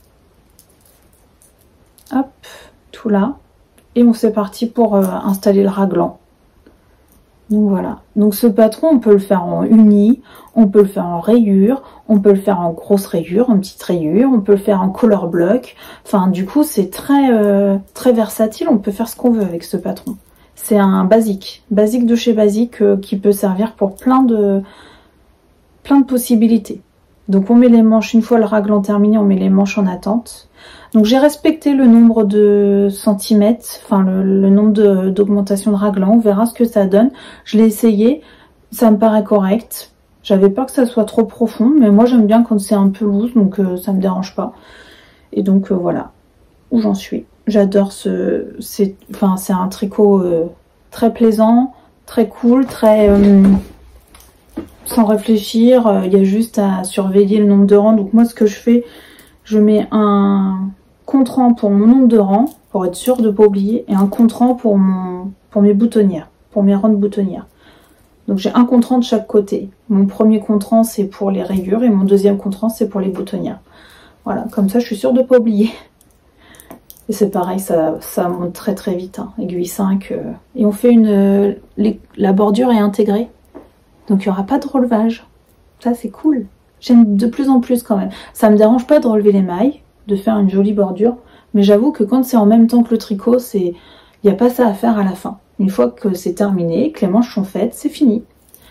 Hop, tout là. Et on c'est parti pour installer le raglan. Donc voilà, donc ce patron on peut le faire en uni, on peut le faire en rayure, on peut le faire en grosse rayure, en petite rayure, on peut le faire en color block. Enfin du coup c'est très versatile, on peut faire ce qu'on veut avec ce patron. C'est un basique de chez Basique qui peut servir pour plein de possibilités. Donc on met les manches, une fois le raglan terminé, on met les manches en attente. Donc j'ai respecté le nombre de centimètres, enfin le nombre d'augmentation de raglan, on verra ce que ça donne. Je l'ai essayé, ça me paraît correct. J'avais peur que ça soit trop profond, mais moi j'aime bien quand c'est un peu loose, donc ça me dérange pas. Et donc voilà où j'en suis. J'adore c'est un tricot très plaisant, très cool, très sans réfléchir. Il y a juste à surveiller le nombre de rangs. Donc moi ce que je fais, je mets un contre-rang pour mon nombre de rangs, pour être sûr de ne pas oublier, et un contre-rang pour mes boutonnières, pour mes rangs de boutonnières. Donc j'ai un contre-rang de chaque côté. Mon premier contre-rang c'est pour les rayures et mon deuxième contre-rang c'est pour les boutonnières. Voilà, comme ça je suis sûre de ne pas oublier. Et c'est pareil, ça monte très très vite, hein, aiguille 5. Et on fait la bordure est intégrée, donc il n'y aura pas de relevage. Ça c'est cool. J'aime de plus en plus quand même. Ça me dérange pas de relever les mailles, de faire une jolie bordure, mais j'avoue que quand c'est en même temps que le tricot, il n'y a pas ça à faire à la fin. Une fois que c'est terminé, que les manches sont faites, c'est fini.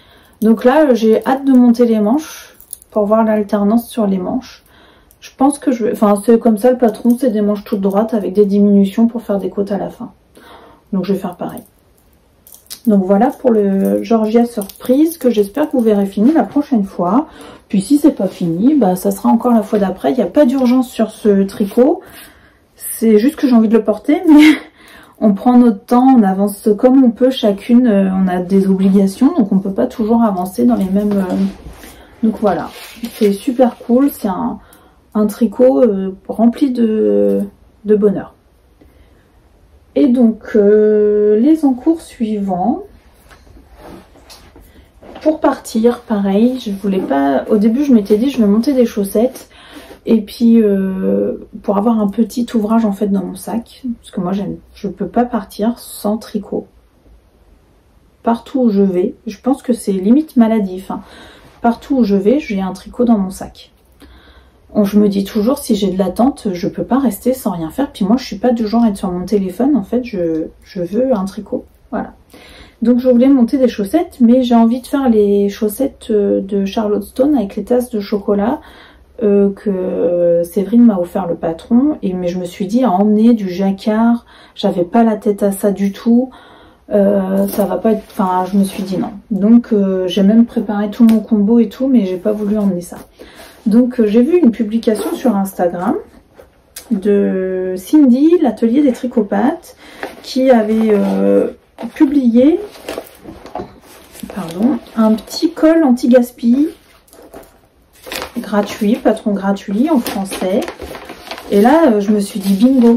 Donc là, j'ai hâte de monter les manches pour voir l'alternance sur les manches. Je pense que je vais... Enfin, c'est comme ça le patron, c'est des manches toutes droites avec des diminutions pour faire des côtes à la fin. Donc je vais faire pareil. Donc voilà pour le Georgia Surprise que j'espère que vous verrez fini la prochaine fois. Puis si c'est pas fini, bah ça sera encore la fois d'après. Il n'y a pas d'urgence sur ce tricot. C'est juste que j'ai envie de le porter, mais on prend notre temps, on avance comme on peut. Chacune, on a des obligations, donc on peut pas toujours avancer dans les mêmes... Donc voilà, c'est super cool. C'est un tricot rempli de bonheur. Et donc, les encours suivants. Pour partir, pareil, je voulais pas... Au début, je m'étais dit, je vais monter des chaussettes. Et puis, pour avoir un petit ouvrage, en fait, dans mon sac. Parce que moi, je peux pas partir sans tricot. Partout où je vais, je pense que c'est limite maladif. Hein. Partout où je vais, j'ai un tricot dans mon sac. Je me dis toujours, si j'ai de l'attente, je peux pas rester sans rien faire. Puis moi, je suis pas du genre à être sur mon téléphone. En fait, je veux un tricot. Voilà. Donc, je voulais monter des chaussettes, mais j'ai envie de faire les chaussettes de Charlotte Stone avec les tasses de chocolat que Séverine m'a offert le patron. Mais je me suis dit, à emmener du jacquard, j'avais pas la tête à ça du tout. Ça va pas être... Enfin, je me suis dit non. Donc, j'ai même préparé tout mon combo et tout, mais j'ai pas voulu emmener ça. Donc j'ai vu une publication sur Instagram de Cindy, l'atelier des tricopathes, qui avait publié un petit col anti-gaspi gratuit, patron gratuit en français. Et là, je me suis dit bingo.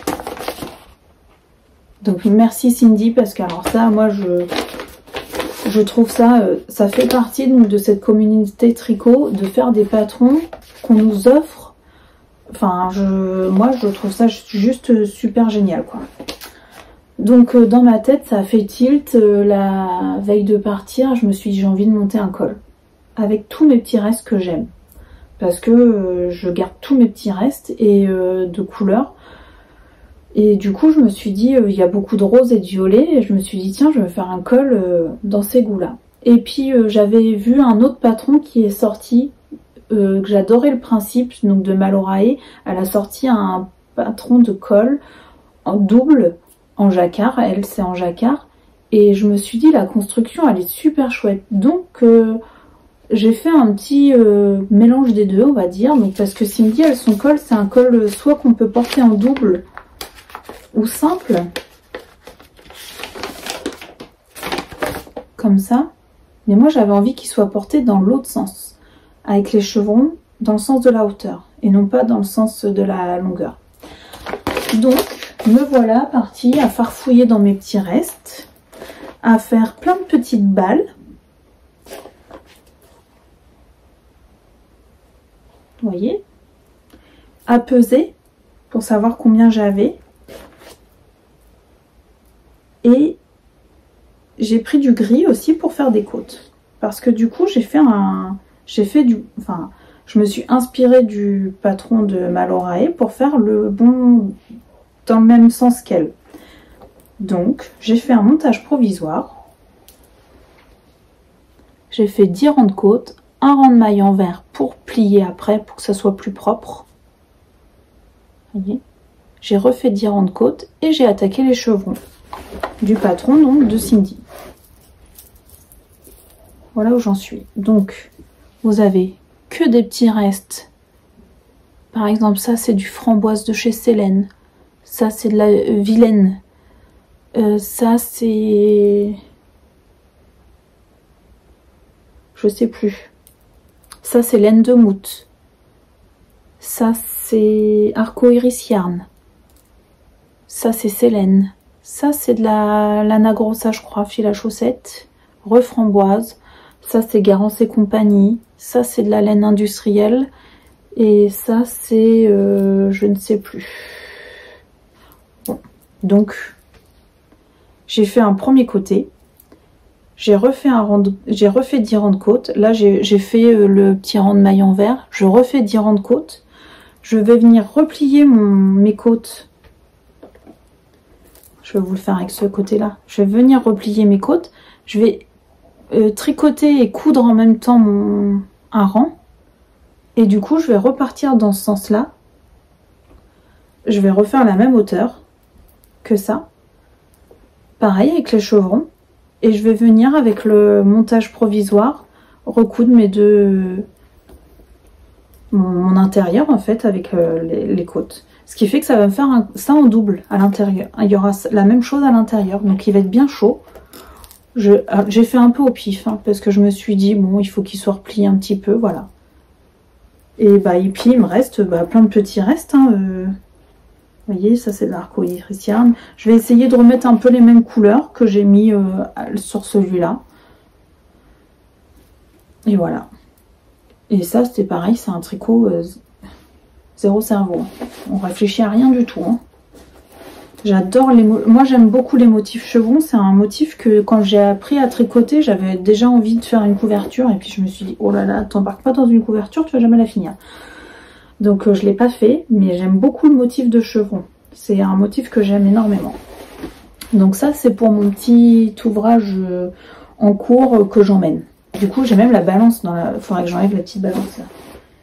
Donc merci Cindy, parce que alors ça, moi je trouve ça, ça fait partie donc, de cette communauté tricot, de faire des patrons qu'on nous offre. Enfin, moi je trouve ça juste super génial, quoi. Donc dans ma tête, ça a fait tilt. La veille de partir, je me suis dit, j'ai envie de monter un col. Avec tous mes petits restes que j'aime. Parce que je garde tous mes petits restes et de couleurs. Et du coup, je me suis dit, il y a beaucoup de rose et de violet. Et je me suis dit, tiens, je vais faire un col dans ces goûts-là. Et puis, j'avais vu un autre patron qui est sorti, que j'adorais le principe, donc de Malorae. Elle a sorti un patron de col en double, en jacquard. Elle, c'est en jacquard. Et je me suis dit, la construction, elle est super chouette. Donc, j'ai fait un petit mélange des deux, on va dire. Donc, parce que Cindy, elle, son col, c'est un col soit qu'on peut porter en double, ou simple, comme ça, mais moi j'avais envie qu'il soit porté dans l'autre sens, avec les chevrons dans le sens de la hauteur et non pas dans le sens de la longueur. Donc me voilà partie à farfouiller dans mes petits restes, à faire plein de petites balles. Vous voyez, à peser pour savoir combien j'avais. Et j'ai pris du gris aussi pour faire des côtes. Parce que du coup, je me suis inspirée du patron de Malorae pour faire le bon dans le même sens qu'elle. Donc, j'ai fait un montage provisoire. J'ai fait 10 rangs de côte, un rang de maille envers pour plier après, pour que ça soit plus propre. Vous voyez ? J'ai refait 10 rangs de côte et j'ai attaqué les chevrons du patron, donc de Cindy. Voilà où j'en suis. Donc, vous avez que des petits restes. Par exemple, ça, c'est du framboise de chez Célène. Ça, c'est de la Vilaine. Ça, c'est... Je sais plus. Ça, c'est laine de moute. Ça, c'est Arco-Iris Yarn. Ça, c'est Célène. Ça, c'est de la Lana Grossa, je crois, fil à chaussettes. Reframboise. Ça, c'est Garance et compagnie. Ça, c'est de la laine industrielle. Et ça, c'est... je ne sais plus. Bon. Donc, j'ai fait un premier côté. J'ai refait 10 rangs de côte. Là, j'ai fait le petit rang de maille envers. Je refais 10 rangs de côte. Je vais venir replier mes côtes. Je vais vous le faire avec ce côté-là. Je vais venir replier mes côtes. Je vais tricoter et coudre en même temps un rang. Et du coup, je vais repartir dans ce sens-là. Je vais refaire la même hauteur que ça. Pareil avec les chevrons. Et je vais venir avec le montage provisoire recoudre mon intérieur en fait avec les côtes. Ce qui fait que ça va me faire ça en double à l'intérieur. Il y aura la même chose à l'intérieur. Donc il va être bien chaud. J'ai fait un peu au pif hein, parce que je me suis dit bon il faut qu'il soit replié un petit peu, voilà. Et puis il me reste plein de petits restes. Hein, vous voyez, ça c'est de l'arc-en-ciel. Je vais essayer de remettre un peu les mêmes couleurs que j'ai mis sur celui-là. Et voilà. Et ça c'était pareil, c'est un tricot zéro cerveau. On réfléchit à rien du tout. Hein. J'adore moi j'aime beaucoup les motifs chevrons. C'est un motif que quand j'ai appris à tricoter, j'avais déjà envie de faire une couverture. Et puis je me suis dit, oh là là, t'embarques pas dans une couverture, tu vas jamais la finir. Donc je l'ai pas fait, mais j'aime beaucoup le motif de chevron. C'est un motif que j'aime énormément. Donc ça c'est pour mon petit ouvrage en cours que j'emmène. Du coup j'ai même la balance dans la... Faudrait que j'enlève la petite balance là.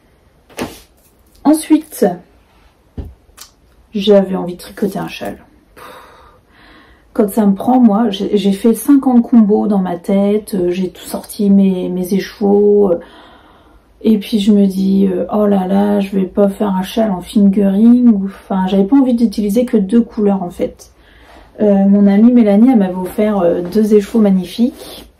Ensuite, j'avais envie de tricoter un châle. Quand ça me prend, moi, j'ai fait 50 combos dans ma tête, j'ai tout sorti mes écheveaux, et puis je me dis, oh là là, je vais pas faire un châle en fingering, enfin, j'avais pas envie d'utiliser que 2 couleurs en fait. Mon amie Mélanie, elle m'avait offert 2 écheveaux magnifiques.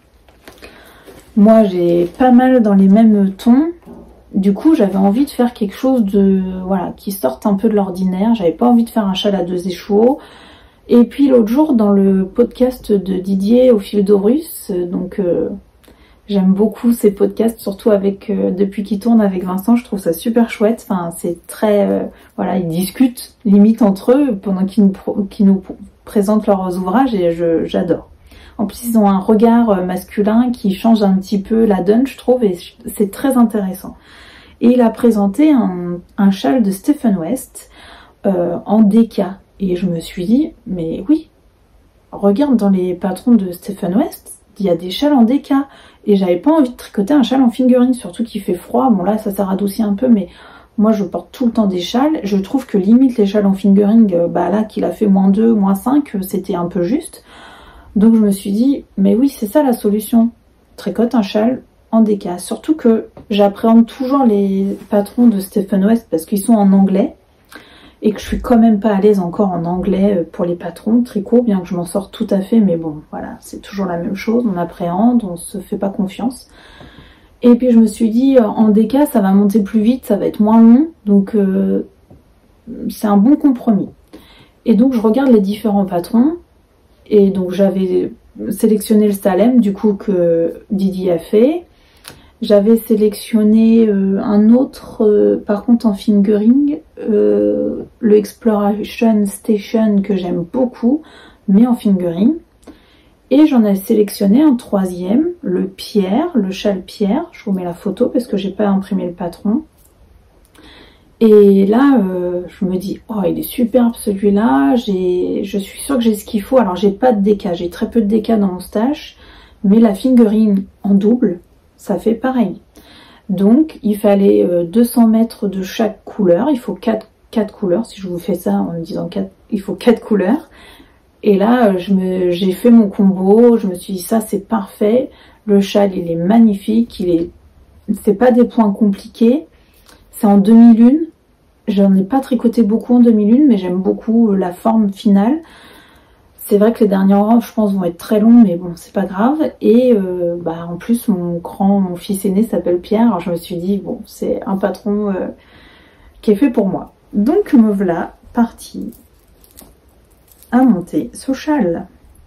Moi, j'ai pas mal dans les mêmes tons. Du coup, j'avais envie de faire quelque chose de voilà qui sorte un peu de l'ordinaire. J'avais pas envie de faire un châle à 2 écheveaux. Et puis l'autre jour, dans le podcast de Didier au fil d'Horus, donc j'aime beaucoup ces podcasts, surtout avec depuis qu'ils tournent avec Vincent, je trouve ça super chouette. Enfin, c'est très voilà, ils discutent limite entre eux pendant qu'ils nous présentent leurs ouvrages et j'adore. En plus, ils ont un regard masculin qui change un petit peu la donne, je trouve, et c'est très intéressant. Et il a présenté un châle de Stephen West en déca. Et je me suis dit, mais oui, regarde dans les patrons de Stephen West, il y a des châles en déca. Et j'avais pas envie de tricoter un châle en fingering, surtout qu'il fait froid. Bon là, ça radoucit un peu, mais moi je porte tout le temps des châles. Je trouve que limite les châles en fingering, là qu'il a fait -2, -5, c'était un peu juste. Donc je me suis dit, mais oui, c'est ça la solution. Tricote un châle en déca. Surtout que j'appréhende toujours les patrons de Stephen West parce qu'ils sont en anglais. Et que je suis quand même pas à l'aise encore en anglais pour les patrons de tricot, bien que je m'en sorte tout à fait, mais bon, voilà, c'est toujours la même chose, on appréhende, on se fait pas confiance. Et puis je me suis dit, en déca, ça va monter plus vite, ça va être moins long, donc c'est un bon compromis. Et donc je regarde les différents patrons, et donc j'avais sélectionné le Salem, du coup, que Didier a fait. J'avais sélectionné un autre, par contre en fingering, le Exploration Station que j'aime beaucoup, mais en fingering. Et j'en ai sélectionné un 3e, le Pierre, le châle Pierre. Je vous mets la photo parce que j'ai pas imprimé le patron. Et là, je me dis, oh il est superbe celui-là, je suis sûre que j'ai ce qu'il faut. Alors j'ai pas de déca, j'ai très peu de déca dans mon stash, mais la fingering en double, ça fait pareil. Donc il fallait 200 mètres de chaque couleur, il faut 4 couleurs, si je vous fais ça en me disant 4, il faut 4 couleurs. Et là j'ai fait mon combo, je me suis dit ça c'est parfait, le châle il est magnifique, c'est pas des points compliqués, c'est en demi-lune, j'en ai pas tricoté beaucoup en demi-lune mais j'aime beaucoup la forme finale. C'est vrai que les derniers rangs, je pense, vont être très longs, mais bon, c'est pas grave. Et en plus, mon fils aîné s'appelle Pierre. Alors je me suis dit, bon, c'est un patron qui est fait pour moi. Donc me voilà partie à monter ce châle.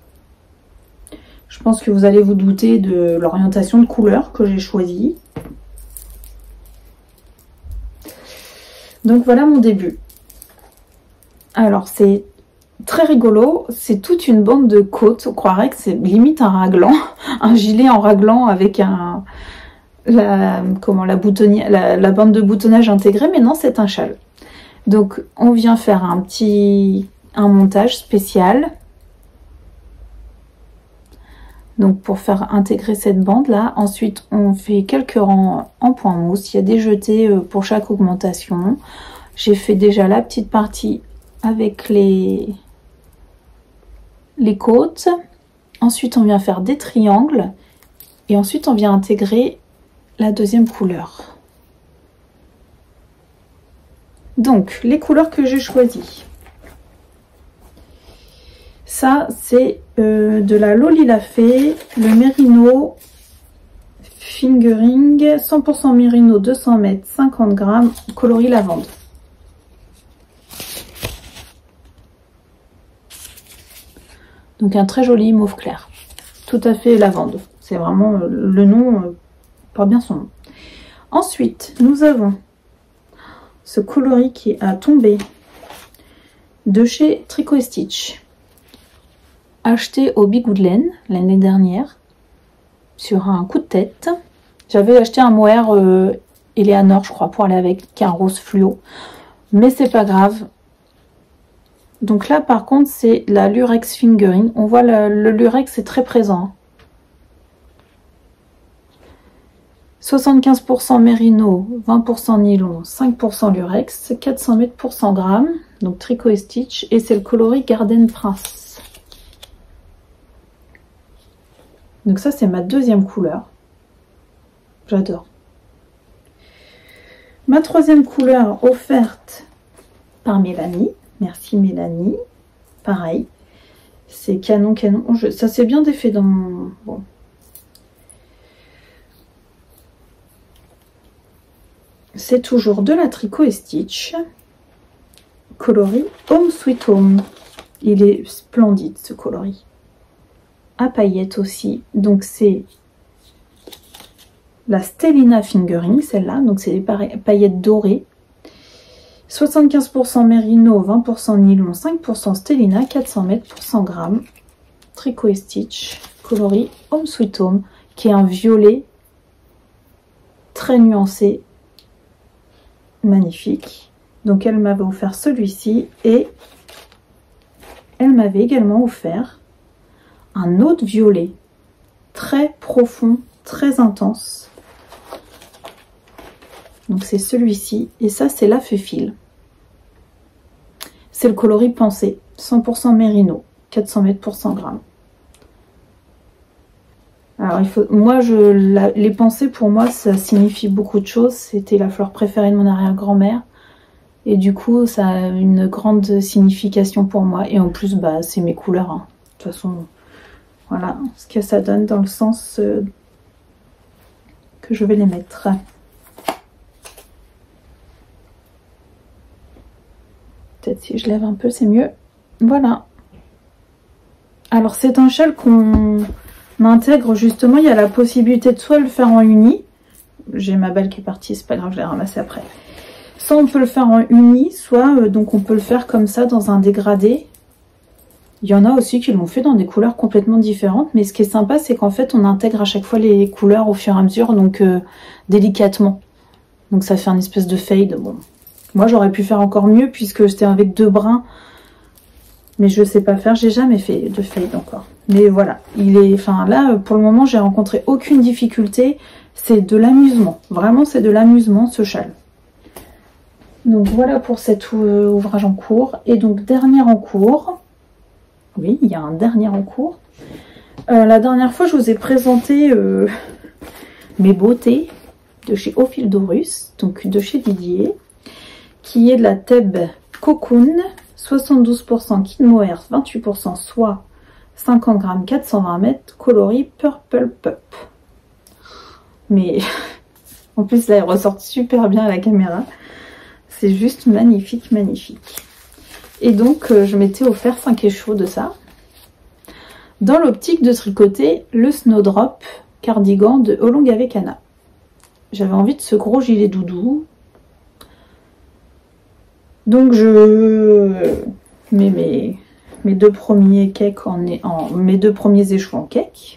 Je pense que vous allez vous douter de l'orientation de couleur que j'ai choisie. Donc voilà mon début. Alors c'est très rigolo, c'est toute une bande de côtes, on croirait que c'est limite un raglan, un gilet en raglan avec la bande de boutonnage intégrée, mais non c'est un châle. Donc on vient faire un montage spécial Donc pour faire intégrer cette bande là, ensuite on fait quelques rangs en point mousse. Il y a des jetés pour chaque augmentation. J'ai fait déjà la petite partie avec les côtes. Ensuite on vient faire des triangles et ensuite on vient intégrer la deuxième couleur. Donc les couleurs que j'ai choisies. Ça, c'est de la Lolita Fée, le Merino Fingering, 100% Merino, 200 mètres, 50 grammes, coloris lavande. Donc un très joli mauve clair, tout à fait lavande. C'est vraiment le nom, porte bien son nom. Ensuite, nous avons ce coloris qui est à tomber de chez Tricot et Stitch. Acheté au Bigoudlaine l'année dernière sur un coup de tête. J'avais acheté un mohair Eleanor, je crois, pour aller avec, qui est un rose fluo, mais c'est pas grave. Donc là par contre c'est la Lurex Fingering. On voit le Lurex est très présent. 75% Merino, 20% nylon, 5% Lurex, 400 mètres pour 100 grammes. Donc Tricot et Stitch, et c'est le coloris Garden Prince. Donc ça c'est ma deuxième couleur. J'adore. Ma troisième couleur offerte par Mélanie. Merci Mélanie. Pareil. C'est canon. Ça c'est bien défait dans mon... Bon. C'est toujours de la Tricot et Stitch. Coloris Home Sweet Home. Il est splendide ce coloris. À paillettes aussi, donc c'est la Stellina Fingering, celle-là, donc c'est des paillettes dorées, 75% Merino, 20% nylon, 5% Stellina, 400 mètres pour 100 grammes, Tricot et Stitch, coloris Home Sweet Home, qui est un violet très nuancé, magnifique. Donc elle m'avait offert celui-ci et elle m'avait également offert un autre violet très profond, très intense. Donc c'est celui-ci et ça c'est la Féfile. C'est le coloris Pensée, 100% Merino, 400 mètres pour 100 grammes. Alors il faut, moi les Pensées pour moi ça signifie beaucoup de choses. C'était la fleur préférée de mon arrière-grand-mère et du coup ça a une grande signification pour moi. Et en plus bah c'est mes couleurs. Hein. De toute façon. Voilà ce que ça donne dans le sens que je vais les mettre. Peut-être si je lève un peu, c'est mieux. Voilà. Alors c'est un châle qu'on intègre justement. Il y a la possibilité de soit le faire en uni. J'ai ma balle qui est partie, c'est pas grave, je l'ai ramassée après. Soit on peut le faire en uni, soit donc on peut le faire comme ça dans un dégradé. Il y en a aussi qui l'ont fait dans des couleurs complètement différentes. Mais ce qui est sympa, c'est qu'en fait, on intègre à chaque fois les couleurs au fur et à mesure, donc délicatement. Donc ça fait un espèce de fade. Bon, moi, j'aurais pu faire encore mieux puisque j'étais avec 2 brins. Mais je sais pas faire. J'ai jamais fait de fade encore. Mais voilà, il est... Enfin là, pour le moment, j'ai rencontré aucune difficulté. C'est de l'amusement. Vraiment, c'est de l'amusement, ce châle. Donc voilà pour cet ouvrage en cours. Et donc, dernière en cours... Oui, il y a un dernier en cours. La dernière fois, je vous ai présenté mes beautés de chez Au Fil d'Horus, donc de chez Didier, qui est de la Thèbes Cocoon, 72% Kid Mohair, 28% soie, 50 grammes, 420 mètres, coloris Purple Pup. Mais en plus, là, elle ressort super bien à la caméra. C'est juste magnifique, magnifique. Et donc, je m'étais offert 5 échos de ça. Dans l'optique de tricoter le Snowdrop cardigan de Olongavekana. J'avais envie de ce gros gilet doudou. Donc, je mets mes 2 premiers cakes mes 2 premiers échos en cake.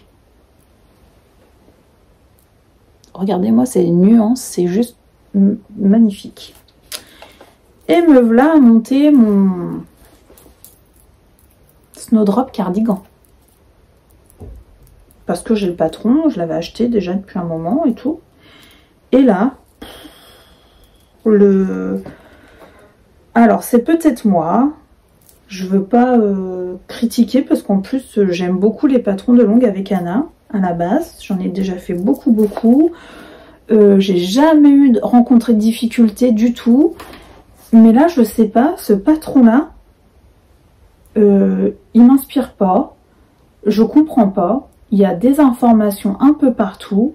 Regardez-moi ces nuances, c'est juste magnifique. Et me voilà à monter mon Snowdrop cardigan. parce que j'ai le patron, je l'avais acheté déjà depuis un moment et tout. Et là, alors c'est peut-être moi, je veux pas critiquer parce qu'en plus j'aime beaucoup les patrons de longue avec Anna à la base, j'en ai déjà fait beaucoup. J'ai jamais rencontré de difficultés du tout, mais là je sais pas, ce patron là il m'inspire pas, je comprends pas, il y a des informations un peu partout.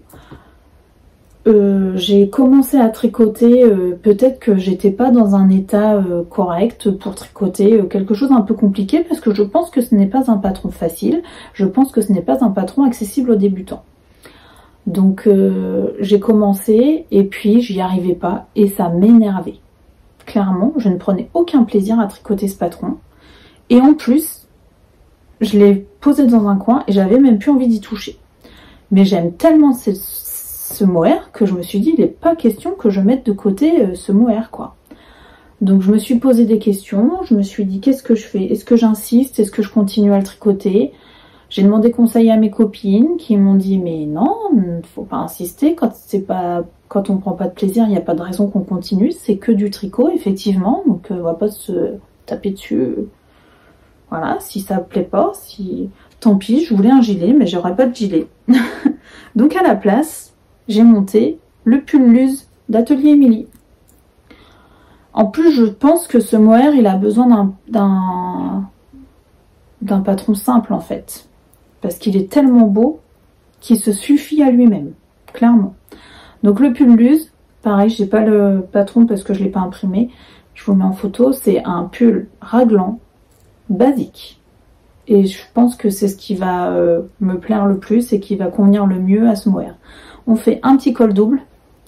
J'ai commencé à tricoter, peut-être que j'étais pas dans un état correct pour tricoter quelque chose un peu compliqué, parce que je pense que ce n'est pas un patron facile, je pense que ce n'est pas un patron accessible aux débutants. Donc j'ai commencé et puis j'y arrivais pas et ça m'énervait. Clairement, je ne prenais aucun plaisir à tricoter ce patron. Et en plus, je l'ai posé dans un coin et j'avais même plus envie d'y toucher. Mais j'aime tellement ce mohair que je me suis dit, il n'est pas question que je mette de côté ce mohair, quoi. Donc je me suis posé des questions, je me suis dit, qu'est-ce que je fais? Est-ce que j'insiste? Est-ce que je continue à le tricoter? J'ai demandé conseil à mes copines qui m'ont dit, mais non, il ne faut pas insister, quand on ne prend pas de plaisir, il n'y a pas de raison qu'on continue, c'est que du tricot, effectivement, donc on va pas se taper dessus. Voilà, si ça ne plaît pas, tant pis, je voulais un gilet, mais j'aurais pas de gilet. Donc à la place, j'ai monté le pull Luz d'Atelier Émilie. En plus, je pense que ce mohair, il a besoin d'un patron simple en fait. Parce qu'il est tellement beau qu'il se suffit à lui-même, clairement. Donc le pull Luz, pareil, j'ai pas le patron parce que je l'ai pas imprimé. Je vous le mets en photo, c'est un pull raglan basique. Et je pense que c'est ce qui va me plaire le plus et qui va convenir le mieux à ce mohair. On fait un petit col double,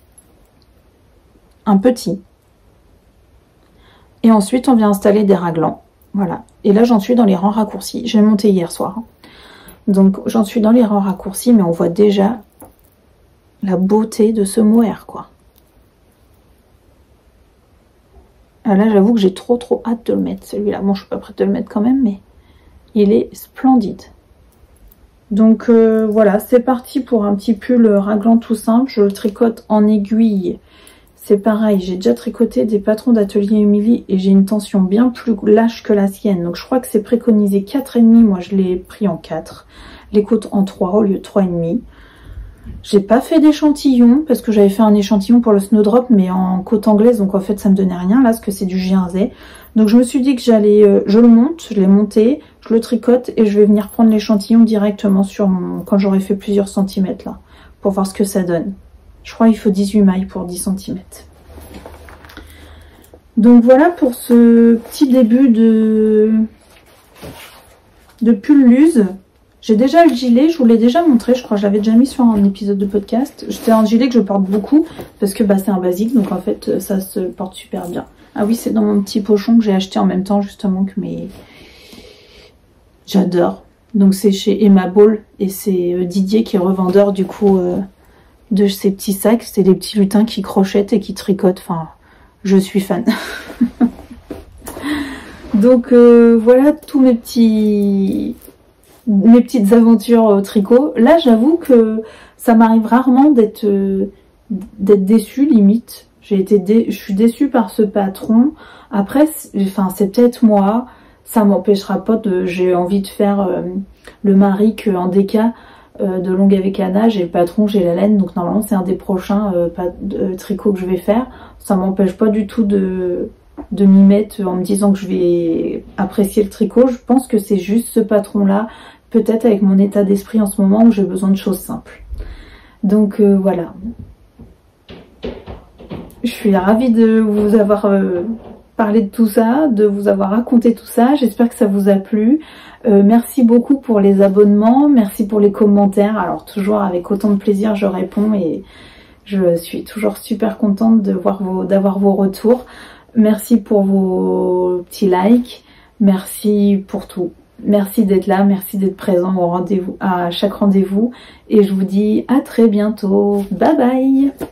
un petit, et ensuite on vient installer des raglans. Voilà. Et là j'en suis dans les rangs raccourcis. J'ai monté hier soir. Donc j'en suis dans les rangs raccourcis, mais on voit déjà la beauté de ce mohair, quoi. Ah là j'avoue que j'ai trop hâte de le mettre, celui-là. Bon, je suis pas prête de le mettre quand même, mais il est splendide. Donc voilà, c'est parti pour un petit pull raglan tout simple. Je le tricote en aiguille. C'est pareil, j'ai déjà tricoté des patrons d'Atelier Émilie et j'ai une tension bien plus lâche que la sienne. Donc je crois que c'est préconisé 4,5. Moi je l'ai pris en 4. Les côtes en 3 au lieu de 3,5. J'ai pas fait d'échantillon parce que j'avais fait un échantillon pour le Snowdrop mais en côte anglaise, donc en fait ça me donnait rien là parce que c'est du Jersey. Donc je me suis dit que j'allais, je le monte, je l'ai monté, je le tricote et je vais venir prendre l'échantillon directement sur quand j'aurai fait plusieurs centimètres là, pour voir ce que ça donne. Je crois qu'il faut 18 mailles pour 10 cm. Donc voilà pour ce petit début de pull Luz. J'ai déjà le gilet, je vous l'ai déjà montré, je crois que je l'avais déjà mis sur un épisode de podcast. C'est un gilet que je porte beaucoup parce que c'est un basique, donc en fait ça se porte super bien. Ah oui, c'est dans mon petit pochon que j'ai acheté en même temps justement que mes... J'adore. Donc c'est chez Emma Ball et c'est Didier qui est revendeur du coup de ces petits sacs. C'est des petits lutins qui crochettent et qui tricotent. Enfin, je suis fan. Donc voilà tous mes petites aventures au tricot. Là j'avoue que ça m'arrive rarement d'être déçue limite. Je suis déçue par ce patron. Après c'est peut-être moi, ça m'empêchera pas de... J'ai envie de faire le Maric en déca de longue avec Anna. J'ai le patron, j'ai la laine, donc normalement c'est un des prochains tricots que je vais faire. Ça m'empêche pas du tout de m'y mettre en me disant que je vais apprécier le tricot. Je pense que c'est juste ce patron là, peut-être avec mon état d'esprit en ce moment où j'ai besoin de choses simples. Donc voilà, je suis ravie de vous avoir parlé de tout ça, de vous avoir raconté tout ça. J'espère que ça vous a plu. Merci beaucoup pour les abonnements, merci pour les commentaires. Alors toujours avec autant de plaisir je réponds et je suis toujours super contente d'avoir vos retours. Merci pour vos petits likes, merci pour tout. Merci d'être là, merci d'être présent au rendez-vous, à chaque rendez-vous. Et je vous dis à très bientôt. Bye bye!